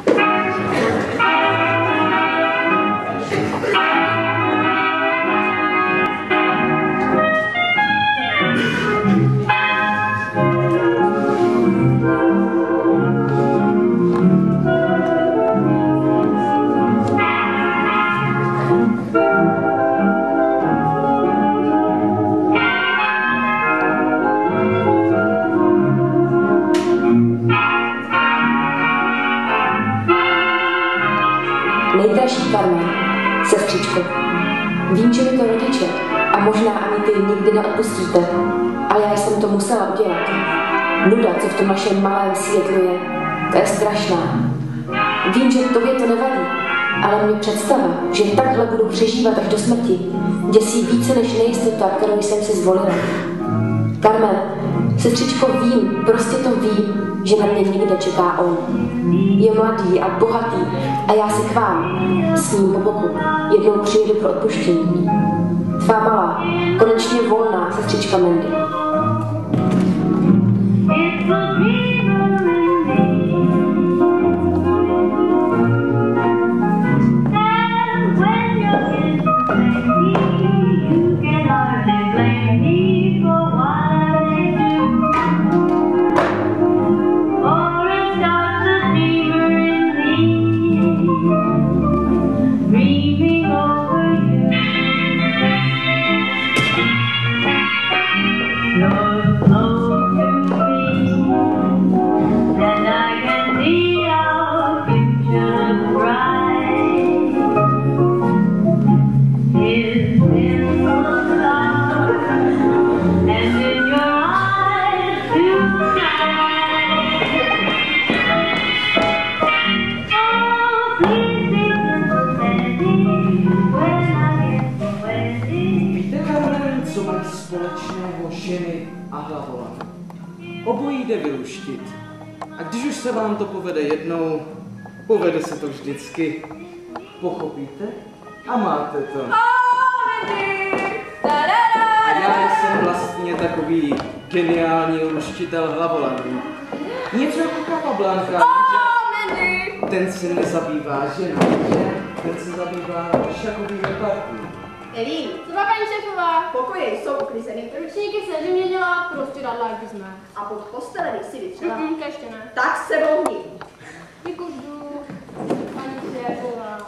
Nejdražší Carmen, sestřičko, vím, že mi to rodiče a možná ani ty nikdy neodpustíte, ale já jsem to musela udělat. Nuda, co v tom našem malém světlu je, to je strašná. Vím, že tobě to nevadí, ale mě představa, že takhle budu přežívat až do smrti, děsí více než nejistota, kterou jsem si zvolila. Carmen, sestřičko, vím, prostě to vím, že na mě někde čeká on. Je mladý a bohatý a já si k vám, s ním po boku, jednou přijedu pro odpuštění. Tvá malá, konečně volná sestřička Mandy. Obojí jde vyluštit. A když už se vám to povede jednou, povede se to vždycky. Pochopíte? A máte to. A já jsem vlastně takový geniální luštitel hlavolamů. Něco jako Capablanca, že ten se nezabývá ženou, že? Ten se zabývá šachovým partí. Elín, co má paní šéfová? Pokoje jsou uklizeny. Ručníky se mě dělá, prostředadla, jak jsme. A pod postelem si vytřela? To ještě ne. Tak se vohni. Děkuju, paní šéfová.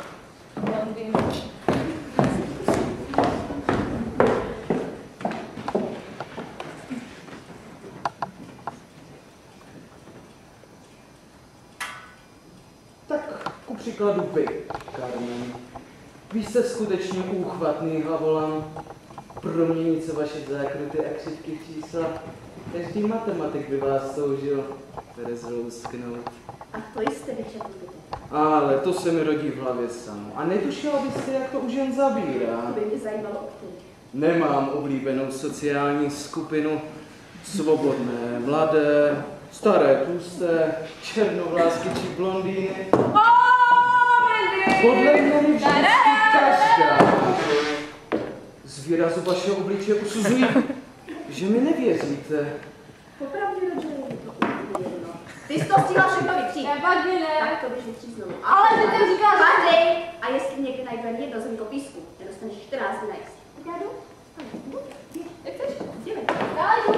Tak ku příkladu vy, Carmen. Vy jste skutečně úchvatný hlavolam. Proměnit vaše zákruty a křivky čísla. Každý matematik by vás toužil rozlousknout. A to jste vyčetli. Ale to se mi rodí v hlavě samo. A netušila byste, jak to už jen zabírá. To by mě zajímalo o tom. Nemám oblíbenou sociální skupinu. Svobodné, mladé, staré, tlusté, černovlásky či blondýny. Podle mě vždycky každá. Z výrazu vašeho obličeje usuzuji, že mi nevěříte. Popravdě, Roger, je to jedno. Ty jsi to stihla všechno vytřít. Nevadí, ne. Tak to běž vytřít znovu. Ale ty to říkáš. Padej! A jestli někde najde jedno zrnko písku, nedostaneš 14 dní na jíst. Tak já jdu? Jak chceš? Jdeme. Dále jdu.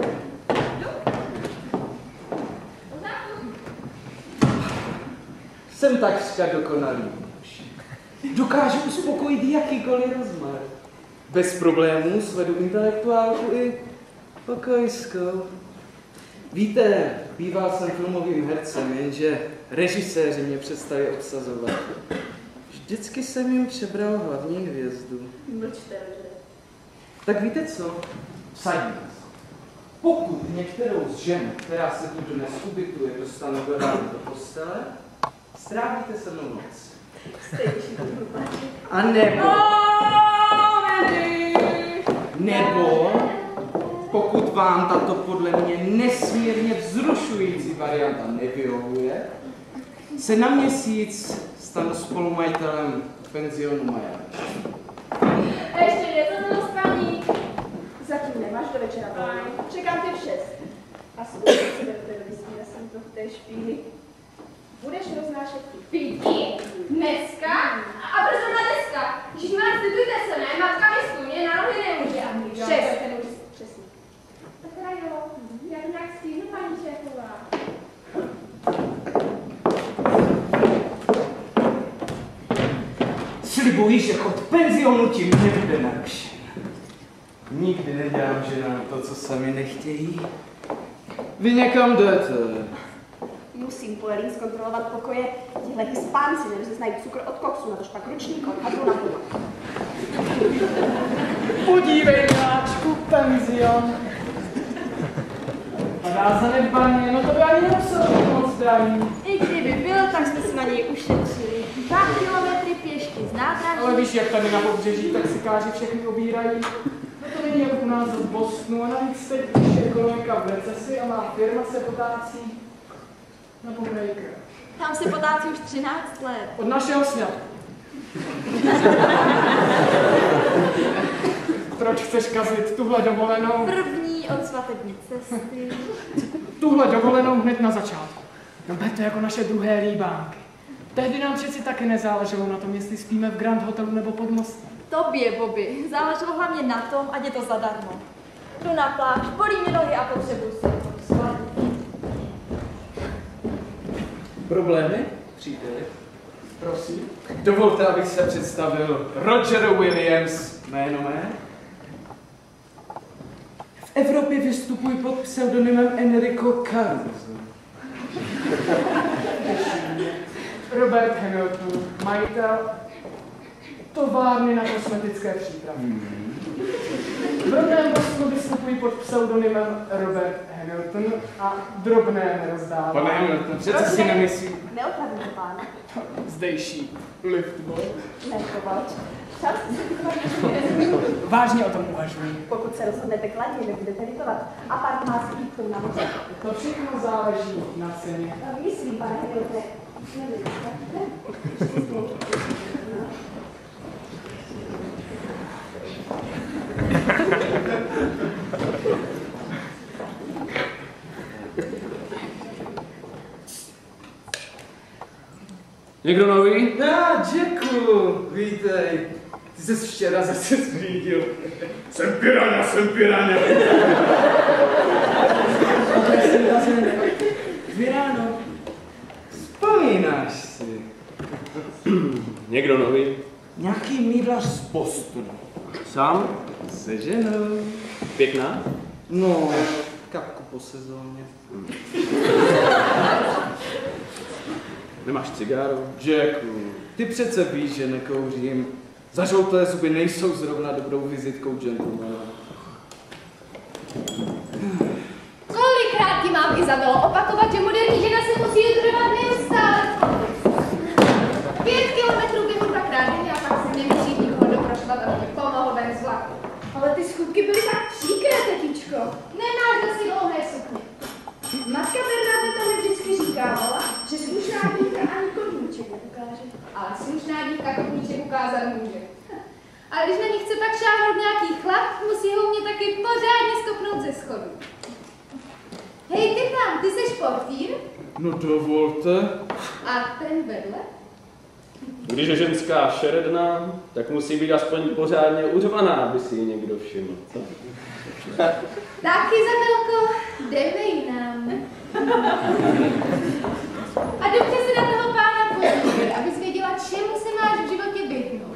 Jsem takřka dokonalý. Dokážu uspokojit jakýkoliv rozmar. Bez problémů svedu intelektuálku i pokojskou. Víte, býval jsem filmovým hercem, jenže režiséři mě přestali obsazovat. Vždycky jsem jim přebral hlavní hvězdu. Mlčte, Roger. Tak víte co? Vsadíme se. Pokud některou z žen, která se tu dnes ubytuje, dostanu do rána do postele, strávíte se mnou noc. A nebo pokud vám tato podle mě nesmírně vzrušující varianta nevyhovuje, se na měsíc stanu spolumajitelem penzionu Maja. Ještě něco to dostání. Zatím nemáš do večera volno. Čekám tě v 6. A skutečně se do té jsem trochu té špíny. Budeš roznášet Dneska? A proč zrovna dneska? Všichni vás citujte se, ne? Matka mi stůně na nohy nemůže. Přesně. Tak teda jo, já to nějak stihnu, paní šéfová. Slibuji, že chod penzionu ti nebude narušen. Nikdy nedělám ženám to, co sami nechtějí. Vy někam jdete. Musím po Jelín zkontrolovat pokoje. Tihle Hispánci nerozeznají cukr od koksu, natož pak ručník od hadru na plno. Podívej, miláčku, penzion. Padá zanedbaně, no to by ani nemuselo být moc drahý. I kdyby byl, tak jsme si na něj ušetřili. 2 kilometry pěšky z nádraží. Ale víš, jak tady na pobřeží taxikáři všechny obírají. No to není jak u nás v Bostonu a navíc teď, když je ekonomika v recesi a má firma se potácí na Pomrejka. Tam se potácí už 13 let. Od našeho sňatku. Proč chceš kazit tuhle dovolenou? První od svatební cesty. Tuhle dovolenou hned na začátku. No ber to jako naše druhé líbánky. Tehdy nám přeci taky nezáleželo na tom, jestli spíme v Grand Hotelu nebo pod mostem. Tobě, Bobby, záleželo hlavně na tom, ať je to zadarmo. Jdu na pláž, bolí mě nohy a potřebuji se svatbu. Problémy, příteli? Prosím. Dovolte, abych se představil. Roger Williams, jméno mé. V Evropě vystupuji pod pseudonymem Enrico Caruso. Robert Hamilton, majitel továrny na kosmetické přípravky. V rodném Bostonu vystupuji pod pseudonymem Robert Hamilton a drobné nerozdávám. Pane Hamilton, přece si nemyslím. Neopravdu to, pána. Zdejší liftboy. Nechovač. Čas Vážně o tom uvažuji. Pokud se rozhodnete kladně, nebudete litovat. A pár má skýtkou na moře. To všechno záleží na ceně. Myslím, pane Hamiltone. Někdo nový? Jacku, vítej. Ty jsi včera zase zřídil. Jsem piraňa. Vyráno. Vzpomínáš si. Někdo nový? Nějaký mídlař z Bostonu. Sám? Se ženou. Pěkná? No, kapku po sezóně. Nemáš cigáru? Jacku, ty přece víš, že nekouřím. Zažloutlé zuby nejsou zrovna dobrou vizitkou gentlemana. Kolikrát ti mám, Izabelo, opakovat, že moderní žena se musí udržovat neustále? 5 kilometrů běhu 2krát denně a pak se nemusí nikoho doprošovat, aby mi pomohl ven z vlaku. Ale ty schůdky byly tak příkré, tetičko. Nemáš dost dlouhé sukně. Matka Bernadeta mi vždycky říkávala, že slušná dívka ani koníček neukáže. Ale slušná dívka koníček ukázat může. A když na ní chce pak šáhnout nějaký chlap, musí ho mě taky pořádně stopnout ze schodu. Hej, ty tam, ty seš portýr? No dovolte. A ten vedle? Když je ženská šeredná, tak musí být aspoň pořádně uřvaná, aby si ji někdo všiml. Co? Tak, Izabelko, dej nám. A dobře se na toho pána podívej, abys věděla, čemu se máš v životě vyhnout.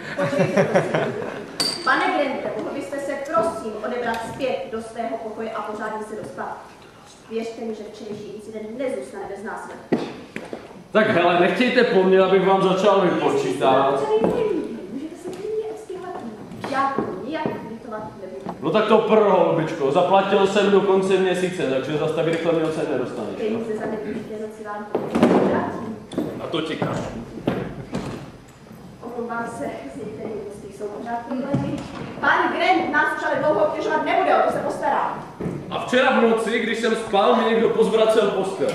Pane Grente, mohl byste se prosím odebrat zpět do svého pokoje a pořádně se dospat. Věřte mi, že včerejší incident nezůstane bez následku. Tak hele, nechtějte po mně, abych vám začal vypočítat. Můžete se klidně odstěhovat. Já to nijak vytovat nebudu. No tak to holbičko, zaplatil jsem do konce měsíce, takže zase tak rychle mě se nedostaneš. Peníze za nepříště noci vám vrátím. A to ti kažu. Omlouvám se, s některými hosty jsou pořád problémy. Pan Grant nás už ale dlouho obtěžovat nebude, o to se postará. A včera v noci, když jsem spal, mi někdo pozvracel postel.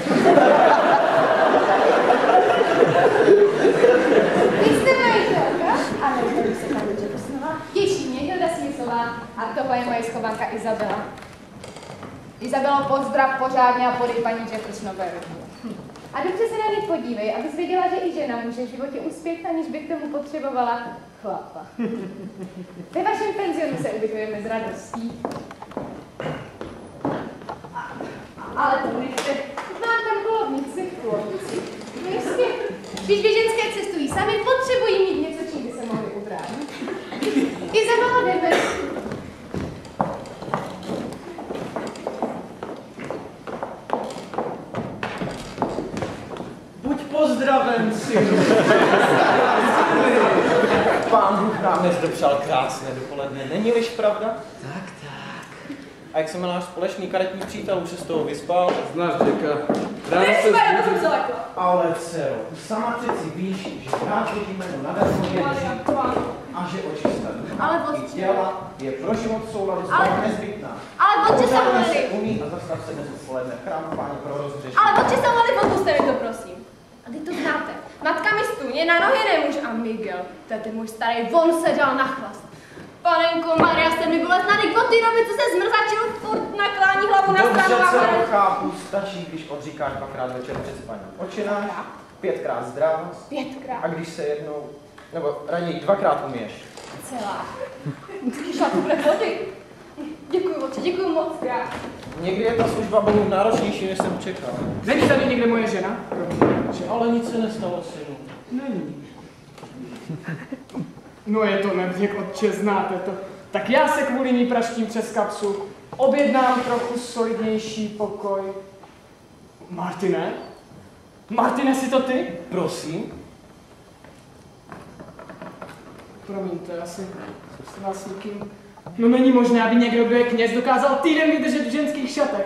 Vy jste majitelka? Ano, tady se paní Jeffersonová. Těší mě, Hilda Smithová. A tohle je moje schovanka Izabela. Izabelo, pozdrav pořádně a podej paní Jeffersonové ruku. A dobře se na ně podívej, abys věděla, že i žena může v životě uspět, aniž by k tomu potřebovala chlapa. Ve vašem penzionu se ubytujeme s radostí. Ale to nechte. Mám tam kulovnici. No jistě. Když běženské cestují sami, potřebují mít něco, čím by se mohli ubránit. Izabela jdeme. Buď pozdraven, synu. Pán Bůh nám dnes dopřál krásné dopoledne, není-liž pravda? Tak. A jak se má náš společný karetní přítel, už se z toho vyspal? Znáš Jacka. Ale dcero, sama přeci víš, že rád chodíme nadarmo věří a že očista i těla je pro život v souladu s Bohem nezbytná. Ale otče Samueli! Umí a zastav se dnes odpoledne v chrámu Páně pro rozhřešení. Ale otče Samueli, odpuste mi to, prosím. A ty to znáte. Matka mi stůně na nohy nemůže. A Miguel, to je ten můj starý, on se dal na chlast. Panenko Maria, jste mi bolestná, teď od té doby, co se zmrzačil, furt naklání hlavu na stranu. Dobře, dcero, chápu, stačí, když odříkáš 2krát večer před spaním. Očináš, 5krát zdravost. 5krát. A když se jednou, nebo raději 2krát umíš. Celá. Šla tu bude vody. Děkuju, otče, děkuju moc krát. Někdy je ta služba Bohu náročnější, než jsem čekal. Není tady někde moje žena? Ale nic se nestalo, synu. Není. No je to nevděk, otče, znáte to. Tak já se kvůli ní praštím přes kapsu. Objednám trochu solidnější pokoj. Martine? Martine, jsi to ty? Prosím? Promiňte, já jsem vás nikým... No není možné, aby někdo, kdo je kněz, dokázal týden vydržet v ženských šatech.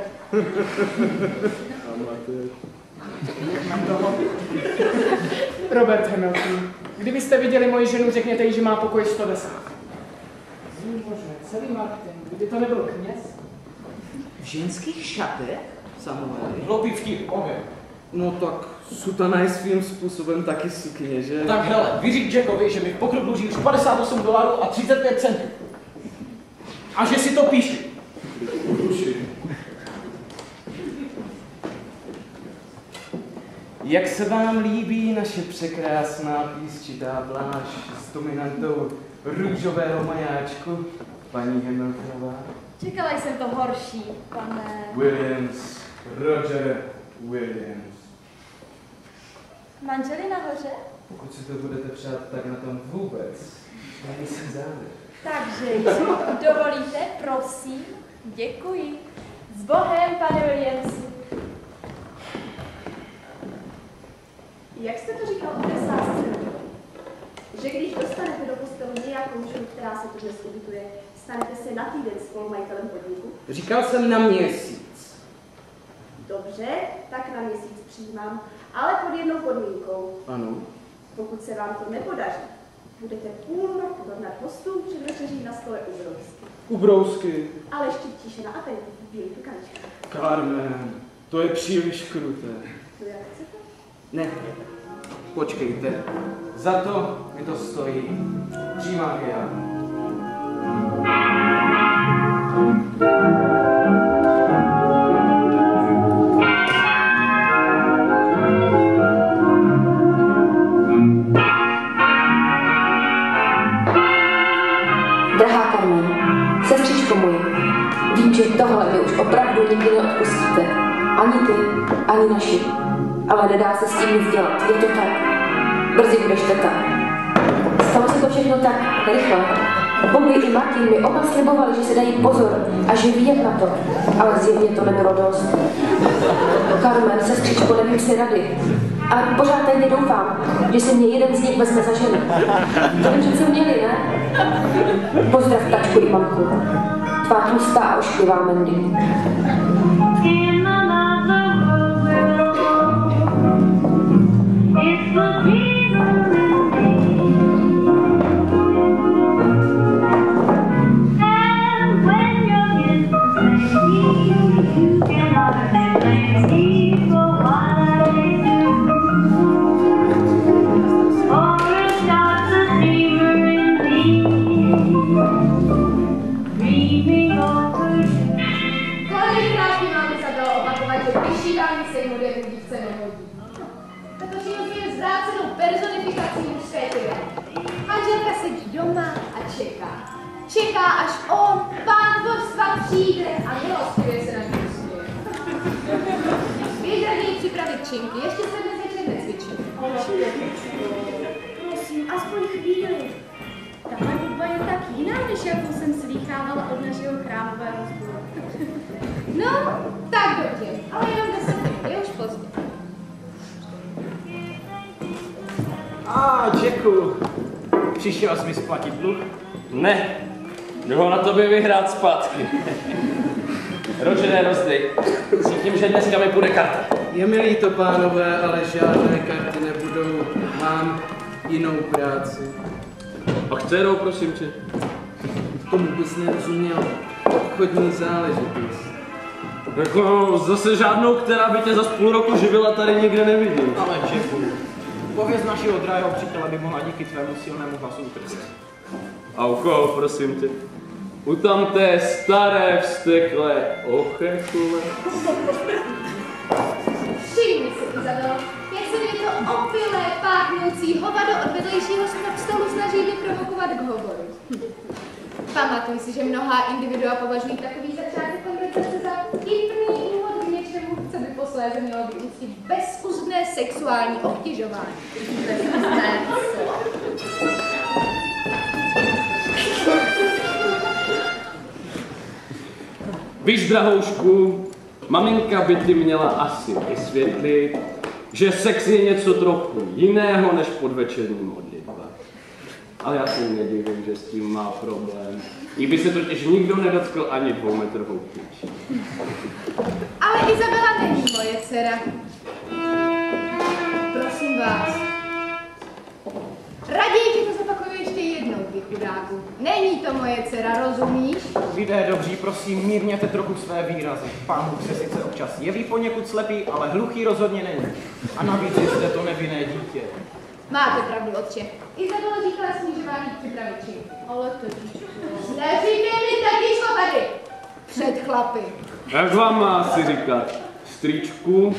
Robert Hamilton, kdybyste viděli moji ženu, řekněte jí, že má pokoj 110. Není možné, celý Martin, kdyby to nebyl kněz? V ženských šatech, Samueli? Hloupý vtip, oheň. No tak sutana je svým způsobem taky sukně, že? Tak hele, vyřík Jackovi, že mi v pokru dluží už $58 a 35 centů. A že si to píši. Jak se vám líbí naše překrásná písčitá pláž s dominantou růžového majáčku, paní Hamiltonová? Čekala jsem to horší, pane... Williams, Roger Williams. Manželi nahoře? Pokud si to budete přát, tak na tom vůbec nejsem záleží. Takže, dovolíte, prosím, děkuji. S Bohem, pane Williamsi. Jak jste to říkal o té sázce? Že když dostanete do postelu nějakou ženu, která se tu dnes ubytuje, stanete se na týden spolumajitelem podniku? Říkal jsem na měsíc. Dobře, tak na měsíc přijímám, ale pod jednou podmínkou. Ano. Pokud se vám to nepodaří, budete půl roku rovnat hostům před večeří na stole u brousky. U brousky. Ale ještě tiše na aperitiv v bílý tukanička. Carmen, to je příliš kruté. To jak chcete? Ne, počkejte. Za to mi to stojí. Přijímám já. Drahá Carmen, sestřičko moje, vím, že tohle mi už opravdu nikdy neodpustíte. Ani ty, ani naši. Ale nedá se s tím nic dělat, je to tak. Brzy budeš teta. Stalo se to všechno tak rychle. Bobby i Martin mi oba slibovali, že se dají pozor a že ví jak na to. Ale zjevně to nebylo dost. Carmen, sestřičko, nevím si rady. Ale pořád tajně doufám, že si mě jeden z nich vezme za ženu. To by přece měli, ne? Pozdrav tačku i mamku. Tvá tlustá a ošklivá Mandy. personifikací mužské těle. Manželka sedí doma a čeká. Čeká, až on, pán dvorstva, přijde a milostivě se na ní usměje. Běž raději připravit činky, ještě se dnes večer necvičí. Prosím, aspoň chvíli. Tahle hudba je tak jiná, než jakou jsem slýchávala od našeho chrámového sboru. No, tak dobře, ale jenom 10 minut, je už pozdě. Jacku, přišel jsi mi splatit dluh? Ne, jdu ho na tobě vyhrát zpátky. Rožené rozdej, cítím, že dneska mi půjde karta. Je mi líto, pánové, ale žádné karty nebudou. Mám jinou práci. A kterou, prosím tě? Tomu bys nerozuměl. Obchodní záležitost. Jako zase žádnou, která by tě za půl roku živila, tady nikde nevidím. Ale Jacku, pověz našeho drahého přítele by mohla díky tvému silnému hlasu utrpět. A u koho, prosím tě? U tamté staré vsteklé ochechle. Všimni si, Izabelo, jak se mi to opilé, páchnoucí hovado od vedlejšího stolu snaží vyprovokovat k hovoru. Pamatuj si, že mnohá individua považují takový začátek konverzace za vtipný úvod k něčemu, co by posléze mělo vyústit bezúzné sexuální obtěžování. Bezúzné Víš, drahoušku, maminka by ti měla asi vysvětlit, že sex je něco trochu jiného než podvečerní modlitba. Ale já si nedivím, že s tím má problém. Jí by se totiž nikdo nedotkl ani 2metrovou klíči. Ale Izabela není moje dcera. Prosím vás. Raději ti to zopakuju ještě jednou, ty chudáku. Není to moje dcera, rozumíš? Lidé dobří, prosím, mírněte trochu své výrazy. Pán Bůh se sice občas jeví poněkud slepý, ale hluchý rozhodně není. A navíc jste to nevinné dítě. Máte pravdu, otče. Izabela říkala snižování připravit činky. Ale to díčko. Neříkej mi tatíčko tady. Před chlapy. Jak vám má asi říkat? Strýčku?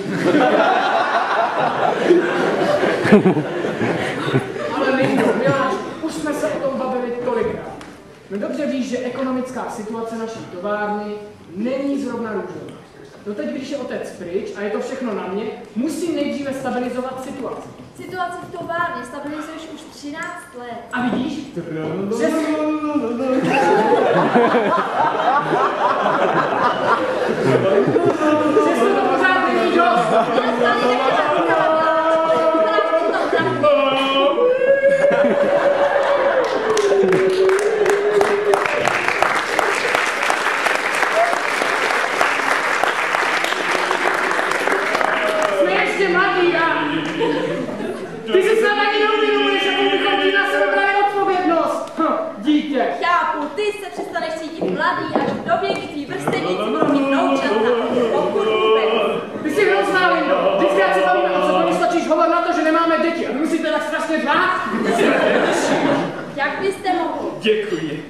Ale Miňo, Miláčku, už jsme se o tom bavili tolikrát. No dobře víš, že ekonomická situace naší továrny není zrovna růžová. Doteď, když je otec pryč a je to všechno na mě, musím nejdříve stabilizovat situaci. Situace v továrně stabilizuješ už 13 let. A vidíš? Přesně. Přesně to pořád není dost. Jsme ještě mladí a ty si snad ani neuvědomuješ, jakou bychom ti na sebe brali odpovědnost. Dítě. Chápu, ty se přestaneš cítit mladý až v době, kdy tvý vrstevníci budou mít vnoučata. Pokud vůbec. Ty jsi hrozná, Lindo. Vždycky se bavíme o cokoliv, stačíš hovor na to, že nemáme děti. A vy musíte tak strašně řvát. Jak byste mohli? Děkuji.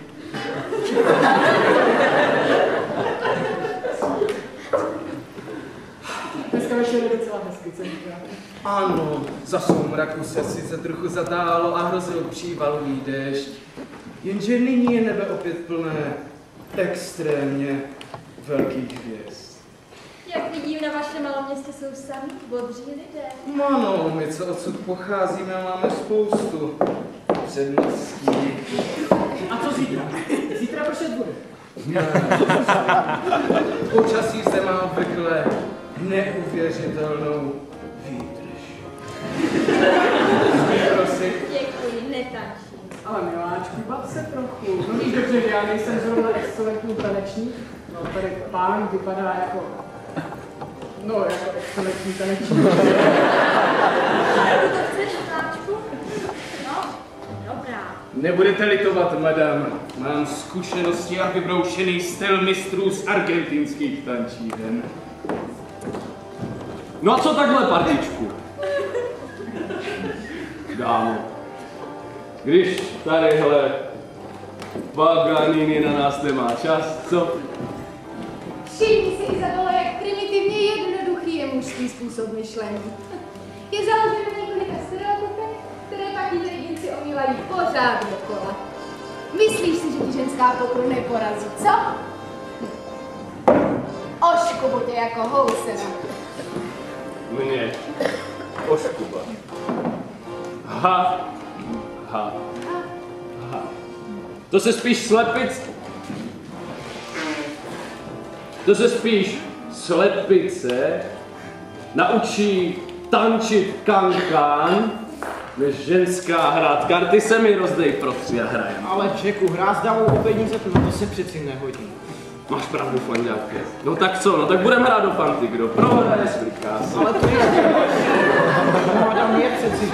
Dneska večer je docela hezky, co říká. Ano, za soumraku se sice trochu zatálo a hrozil přívalový déšť. Jenže nyní je nebe opět plné extrémně velkých hvězd. Jak vidím, na vašem malém městě jsou sami bodří lidé. Ano, my, co odsud pocházíme, máme spoustu předností. A co zítra? Zítra pršet bude. Počasí zde má obvykle neuvěřitelnou výdrž. Prosím. Děkuji, netančím. Ale Miláčku, bav se trochu. No víš dobře, že já nejsem zrovna excelentní tanečník. No tady pán vypadá jako... No, jako excelentní tanečník. Jak to chceš, Táčku? No, dobrá. Nebudete litovat, madam. Mám zkušenosti a vybroušený styl mistrů z argentinských tančíren. No a co takhle, partičku? Dámo, když tadyhle Paganini na nás nemá čas, co? Všimni si, Izabelo, jak primitivně jednoduchý je mužský způsob myšlení. Je založen na několika stereotypech bývají pořád dokola. Myslíš si, že ti ženská pokoru neporazí, co? Oškubu tě jako housena. Mě oškuba. Ha. To se spíš slepice naučí tančit kankán, než ženská hrát karty se mi rozdej pro 3 a hrajem. Ale Jacku, hrát s dávou o peníze, to se přeci nehodí. Máš pravdu, fanďáke. No tak co, no tak budeme hrát do fanty, kdo prohraje sliká se. Ale to je je přeci.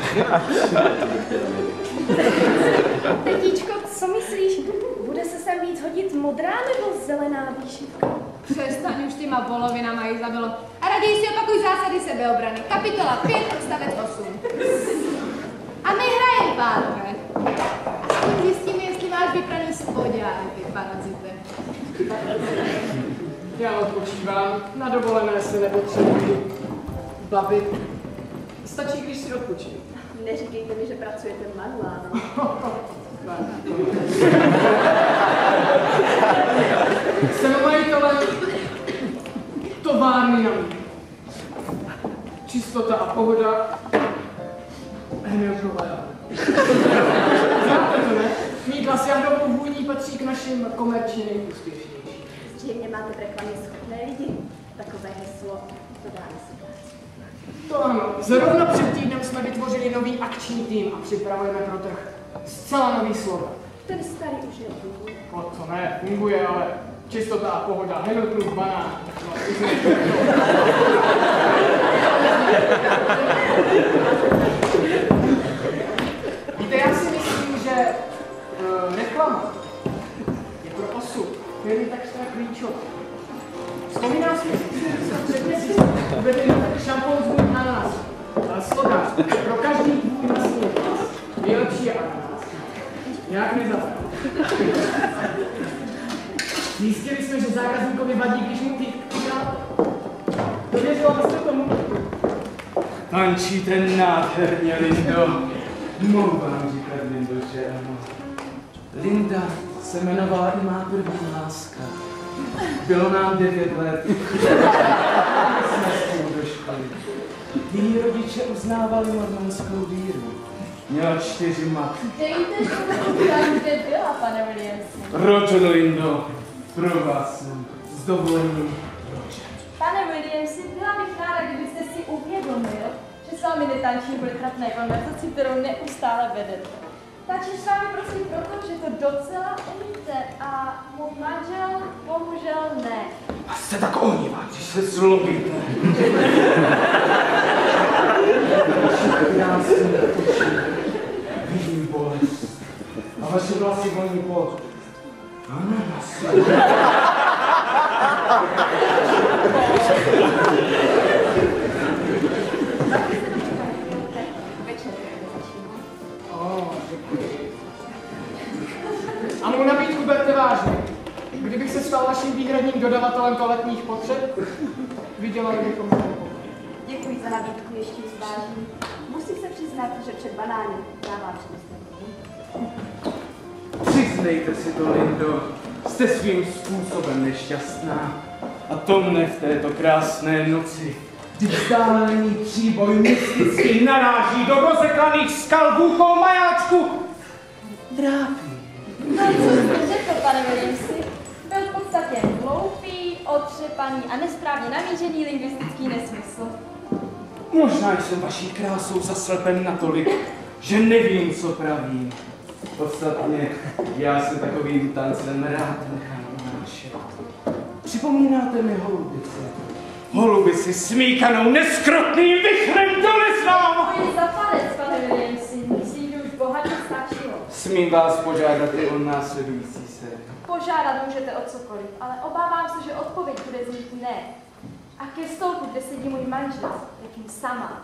Tetíčko, co myslíš? Bude se sem víc hodit modrá nebo zelená výšivka? Přestaň už těma bolovinama, Izabelo. A raději si opakuj zásady sebeobrany. Kapitola 5, odstavec 8. A my hrajeme, pánové. Aspoň zjistíme, jestli máš vypraný spodňáky, parazite. Já odpočívám, na dovolené se nepotřebuji bavit. Stačí, když si odpočím. Neříkejte mi, že pracujete v manuálu. Jsem majitelem továrny na mít. Čistota a pohoda. Hmilkové. Znáte to, ne? Mídla s jahnovou vůní patří k našim komerčně nejúspěšnějším. Zřejmě máte v reklamě schopné lidi. Takové heslo, to dá si. To ano. Zrovna před týdnem jsme vytvořili nový akční tým a připravujeme pro trh zcela nový slovo. Ten starý už nefunguje. O to ne, funguje, ale čistota a pohoda, Hamiltonův banán. Víte, já si myslím, že reklama je pro osud, který tak klíčový. Vzpomínám si, že před měsícem uvedli tak šampon z vůj ananas. Ale slogan, pro každý vůj vlastně nejlepší je ananas. Nějak nezapomněl. Zjistili jsme, že zákazníkovi vadí, když mu týká. Dověřila byste tomu? Tančíte nádherně, Lindo. Mohu vám říkat, Lindo, že ano. Linda se jmenovala i má první láska. Bylo nám 9 let. Jsme spolu do školy. Její rodiče uznávali mormonskou víru. Měla 4 matky. Dejte, že tam kde byla, pane Williamsi. Roger, Lindo, pro vás jsem s dovolením. Pane Williamsi, byla bych ráda, kdybyste si uvědomil, že s vámi netančím kvůli trapné konverzaci, kterou neustále vedete. Tančím s vámi prosím proto, že to docela umíte a můj manžel bohužel ne. A jste tak ohnivá, když se zlobíte. Já jsem vidím bolest. A vaše vlasy voní po ananasu. A mou nabídku berte vážně. Kdybych se stal vaším výhradním dodavatelem toaletních potřeb, vydělali bychom se. Děkuji za nabídku, ještě zvážím. Musím se přiznat, že před banány dává přednost. Přiznejte si to, Lindo. Jste svým způsobem nešťastná. A to mne v této krásné noci, kdy vzdálený příboj mysticky naráží do rozekaných skal bůchou majáčku, trápí. No, co jste řekl, pane Williamsi? Byl v podstatě hloupý, otřepaný a nesprávně namířený lingvistický nesmysl. Možná jsem vaší krásou zaslepen natolik, že nevím, co pravím. Ostatně, já se takovým tancem rád nechám unášet. Připomínáte mi holubice? Holubici smíkanou neskrotným vichrem doleznám! To je zapadec, pane Williamsi. Myslím, že už bohatě stačilo. Smím vás požádat i o následující sérii. Požádat můžete o cokoliv, ale obávám se, že odpověď bude znít ne. A ke stolku, kde sedí můj manžel, jakým sama.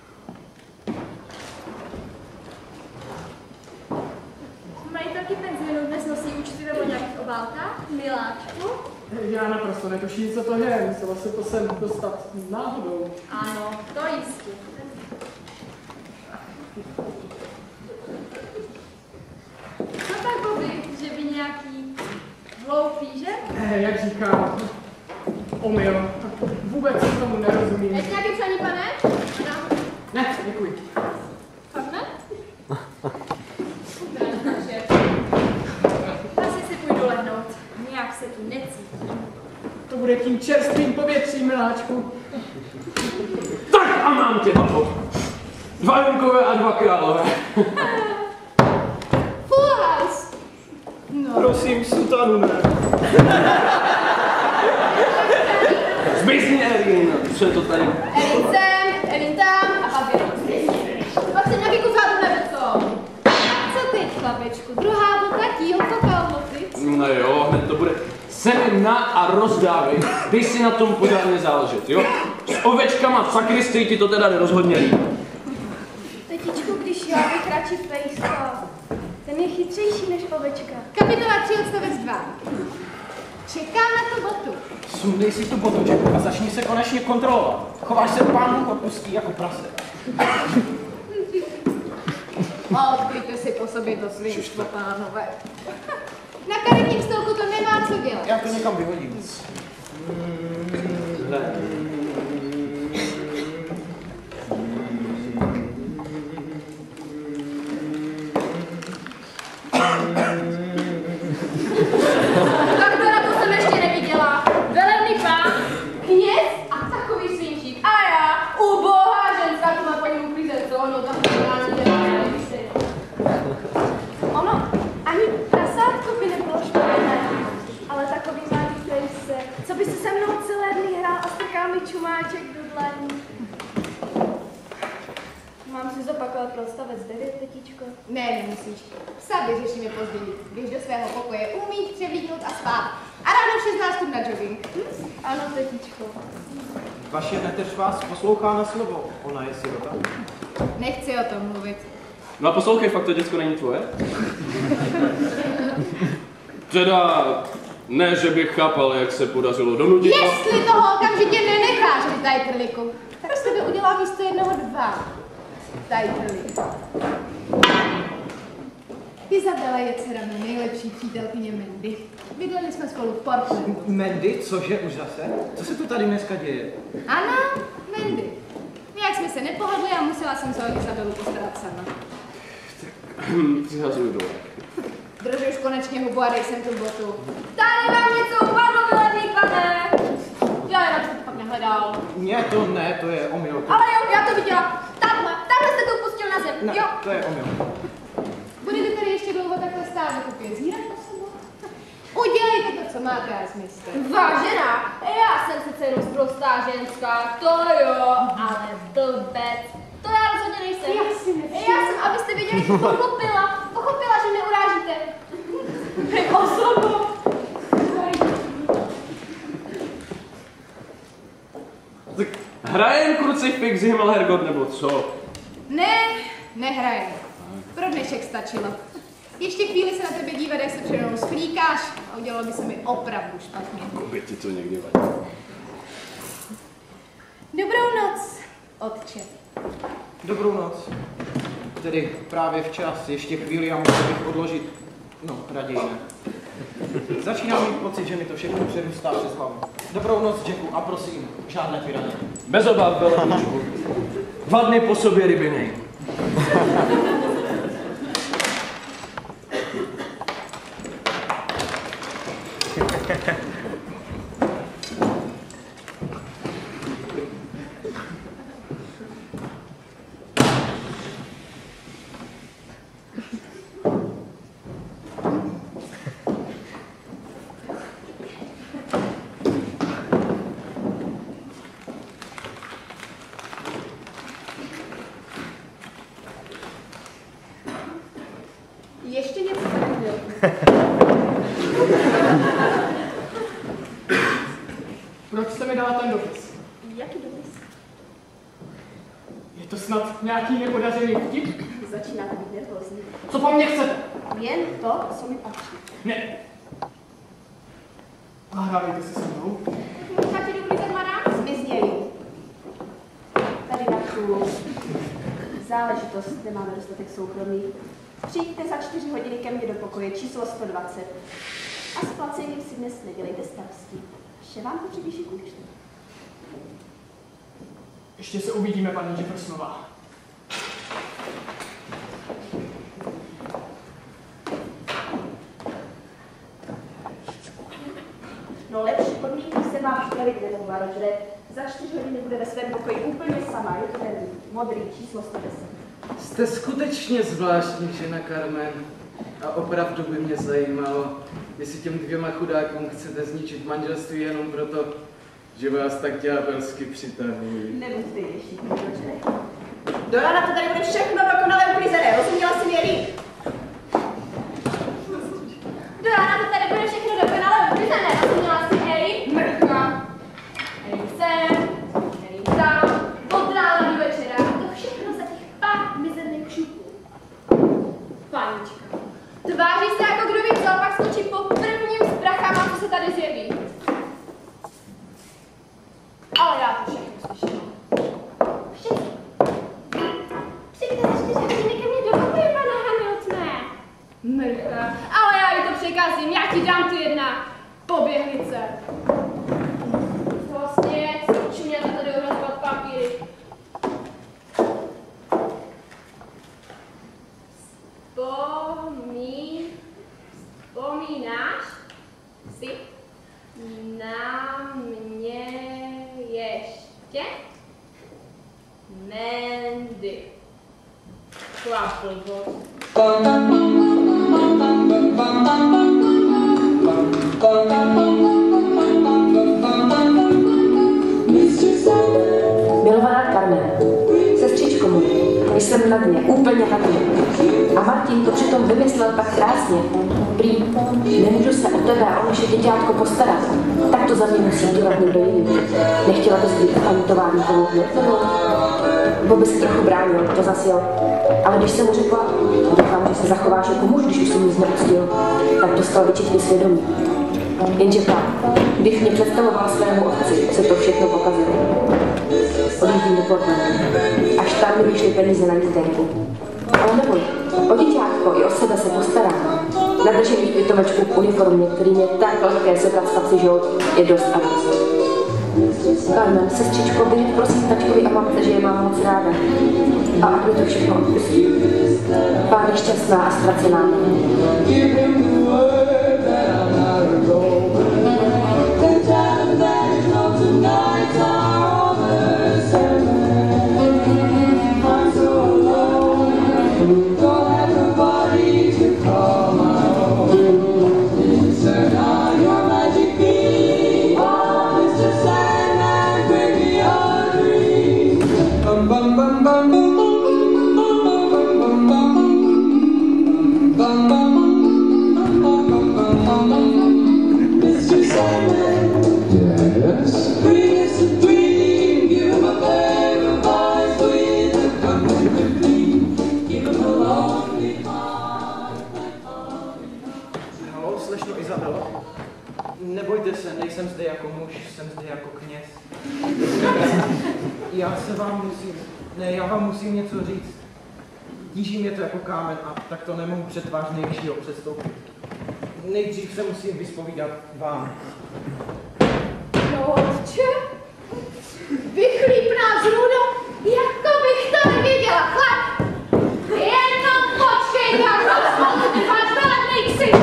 Mají taky penzionu dnes nosí účty nebo nějakých obálkách? Miláčku? Já naprosto netuším, co to je. Musela se to sem dostat náhodou. Ano, to jistě. jak říkám, omyl. Vůbec se tomu nerozumím. Ještě nějaký přání, pane? Ne, děkuji. Fakt ne? Asi si půjdu lehnout. Nějak se tu necítím. To bude tím čerstvým povětřím, miláčku. Tak a mám tě, babo. 2 Junkové a 2 Králové. Full house! No. Prosím, sutanu ne. Zmizni, Elin. Co je to tady? Elin sem, Elin tam a pak jenom. Pak se nějaký kusádu nebo co? Co teď, chlapečku? Druhá boka tího kalhoty? No jo, hned to bude. Sem na a rozdávej. Dej si na tom pořádně záležet, jo? S ovečkama v sakristii ti to teda nerozhodně líbí. Tetičku, když já bych radši pejskal. Ten je chytřejší než ovečka. Kapitola 3 odstavec 2. Čekám na tu botu. Sundej si tu botu, Jacku, a začni se konečně kontrolovat. Chováš se Pán Bůh odpustí jako prase. A odkryjte si po sobě to svinstvo, pánové. Na karetním stolku to nemá co dělat. Já to někam vyhodím. Tak to na to jsem ještě neviděla. Velený pán, kněz a takový svinčík. A já, ubohá ženská, to má paní uklízet, co ono tam ono, ani prasátko by nebylo špatné, ale takový mladý pejsek, co by si se mnou celé dny hrál a strkal mi čumáček do dlaní. Mám si zopakovat pro odstavec 9, tetičko? Ne, nemusíš. Psa vyřešíme později, když do svého pokoje umít, převlíknout a spát. A ráno v 16 na jogging. Ano, tetičko. Vaše neteř vás poslouchá na slovo. Ona je sirota. Nechci o tom mluvit. No a poslouchej, fakt to děcko není tvoje? Teda, ne, že bych chápal, jak se podařilo donutit. Jestli toho okamžitě nenecháš, ty tajtrliku, tak z tebe udělá místo jednoho 2. Tajtrlik. Izabela je dcera mé nejlepší přítelkyně Mandy. Bydleli jsme spolu v Portlandu. Mandy? Cože už zase? Co se tu tady dneska děje? Ano, Mandy. Nějak jsme se nepohodli a musela jsem se o Izabelu postarat sama. Přihazuju dole. Drži už konečně hubu a dej sem tu botu. Tady vám něco upadlo, miladný pane! Já jenom jsem to pak nehledal. Ne, to ne, to je omyl. Ale jo, já to viděla. Takhle jste to pustil na zem, Ne, jo? to je omyl. Budete tady ještě dlouho takhle stát jako 5 zírat na sebou? Udělejte to, co máte a smysl. Vážená, já jsem sice jenom sprostá ženská, to jo, ale blbec. To já rozhodně nejsem. Já jsem, abyste viděli, pochopila, že neurážíte. Osobu. Tak hrajem krucifix Himmelhergot nebo co? Ne, nehrajem. Pro dnešek stačilo. Ještě chvíli se na tebe dívat, jak se přede mnou sklíkáš a udělalo by se mi opravdu špatně. By ti to někdy vadilo. Dobrou noc, otče. Dobrou noc. Tedy právě včas, ještě chvíli a musel bych odložit. No, raději ne. Začínám mít pocit, že mi to všechno přerůstá přes hlavu. Dobrou noc, Jacku, a prosím, žádné piraně. Bez obav, veleničku. 2 dny po sobě ryby nej. Ještě něco takového. Proč jste mi dala ten dopis? Jaký dopis? Je to snad nějaký nepodařený vtip? Začínáte být nervózní. Co po mně chcete? Jen to, co mi patří. Ne. Nahrávejte si se mnou. Možná ti uklízet marák? Zmizněji. Tady na tu záležitost nemáme dostatek soukromí. Přijďte za 4 hodiny ke mně do pokoje číslo 120. A s placením si dnes nedělejte starosti. Vše vám to připíši k účtu. Ještě se uvidíme, paní Jeffersonová. No lepší podmínky se vám připravit nemohu, že za 4 hodiny bude ve svém pokoji úplně sama. Je to ten modrý číslo 110. Jste skutečně zvláštní žena, Carmen. A opravdu by mě zajímalo, jestli těm 2 chudákům chcete zničit manželství jenom proto, že vás tak ďábelsky přitahují. Nebuďte ješitní, Roger. Do rána to tady bude všechno dokonale uklizené. Rozuměla jsi mi, Ellie? Do rána to tady bude všechno dokonale uklizené. Rozuměla jsi, Ellie? Mrcha. Ellie sem, Ellie tam, od rána do večera. To všechno za těch pár mizerných šupů. Panička. Tváří se, jako kdo by vzal, pak skočí po prvním z prachama, co se tady zjeví. Ale já to všechno slyšela. Všechno. Přijďte za 4 hodiny ke mně do pokoje, pane Hamiltone. Mrcha. Ale já jí to překazím, já ti dám tu jedna poběhlice. Vlastně, co mě tady ohrazovat papíry. Vzpomínáš si na mě ještě? Mandy. Klapl. Milovaná Carmen, sestřičko můj, jsem na dně, úplně na dně. A Martin to přitom vymyslel tak krásně. Prý, nemůžu se o tebe a o naše děťátko postarat. Tak to za mě musí dělat někdo jiný. Nechtěla bys být panutování tomu Miltonou? Bob by se trochu bránil, to zas jo. Ale když jsem mu řekla, doufám, že se zachováš jako muž, když už jsem nic neuctil, tak dostal vyčitky svědomí. Jenže pak, když mě představoval svému otci, se to všechno pokazilo. Odjíždím do Portlandu. Až tam mi vyšly peníze na jízdenku. Ale neboj, o děťátko i o sebe se postarám. Nadržený pitomečku v uniformě, který mě tak lehké sebrat z kapsy žout, je dost a dost. Carmen, sestřičko, vyřiď prosím tačkovi a mamce, že je mám moc ráda. A ať mi to všechno odpustí. Pán je šťastná a ztracená. Nebojte se, nejsem zde jako muž, jsem zde jako kněz. Já vám musím něco říct. Tíží mě to jako kámen a tak to nemohu před vážnějšího předstoupit. Nejdřív se musím vyspovídat vám. No, otče, vychlípná zrůda, jako bych to nevěděla, chlap. Jenom počkej, jak to máš veletný ksik.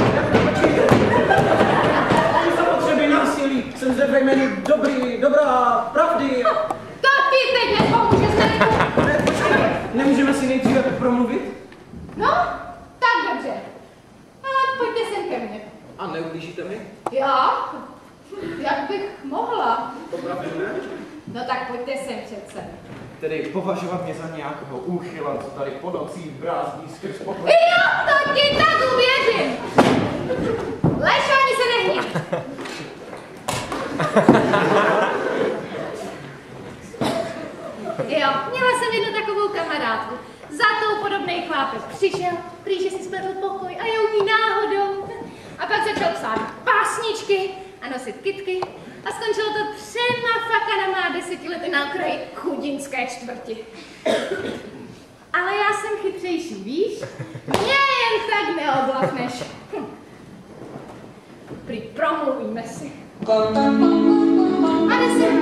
Násilí, jsem zde ve jménu dobrá, pravdy. To ti teď nepomůže, Ne, počkej, nemůžeme si nejdříve promluvit? No, tak dobře. Ale pojďte sem ke mně. A neublížíte mi? Já? Jak bych mohla? Opravdu ne? No tak pojďte sem přece. Tedy považovat mě za nějakého úchyla, co tady po nocích brázdí skrz pokoj. Jo, to ti tak uvěřím. Lež ani se nehni. Jo, měla jsem jednu takovou kamarádku. Za tou podobnej chlápek přišel, prý, že si spletl pokoj a je u ní náhodou. A pak začal psát básničky a nosit kytky a skončilo to 3 fakanama 10 lety na okraji chudinské čtvrti. Ale já jsem chytřejší, víš? Mě jen tak neoblafneš. promluvíme si. A jde se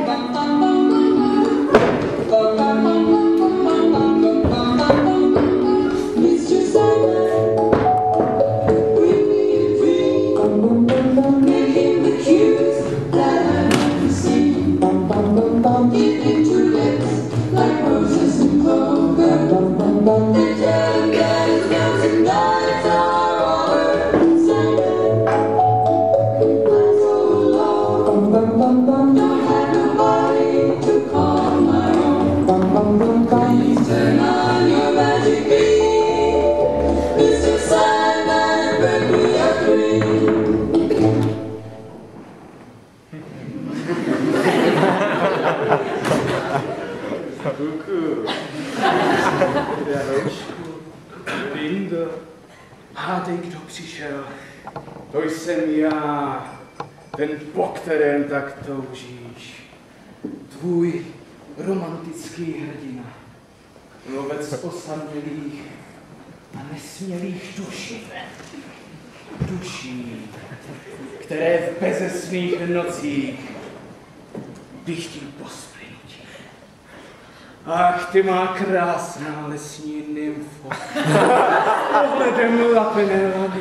Hádej, kdo přišel. To jsem já, ten, po kterém tak toužíš. Tvůj romantický hrdina. Lovec osamělých a nesmělých duší. Duší, které v bezesných nocích dychtí po splynutí. Ach, ty má krásná lesní nymfo. Pohledem lapené lany.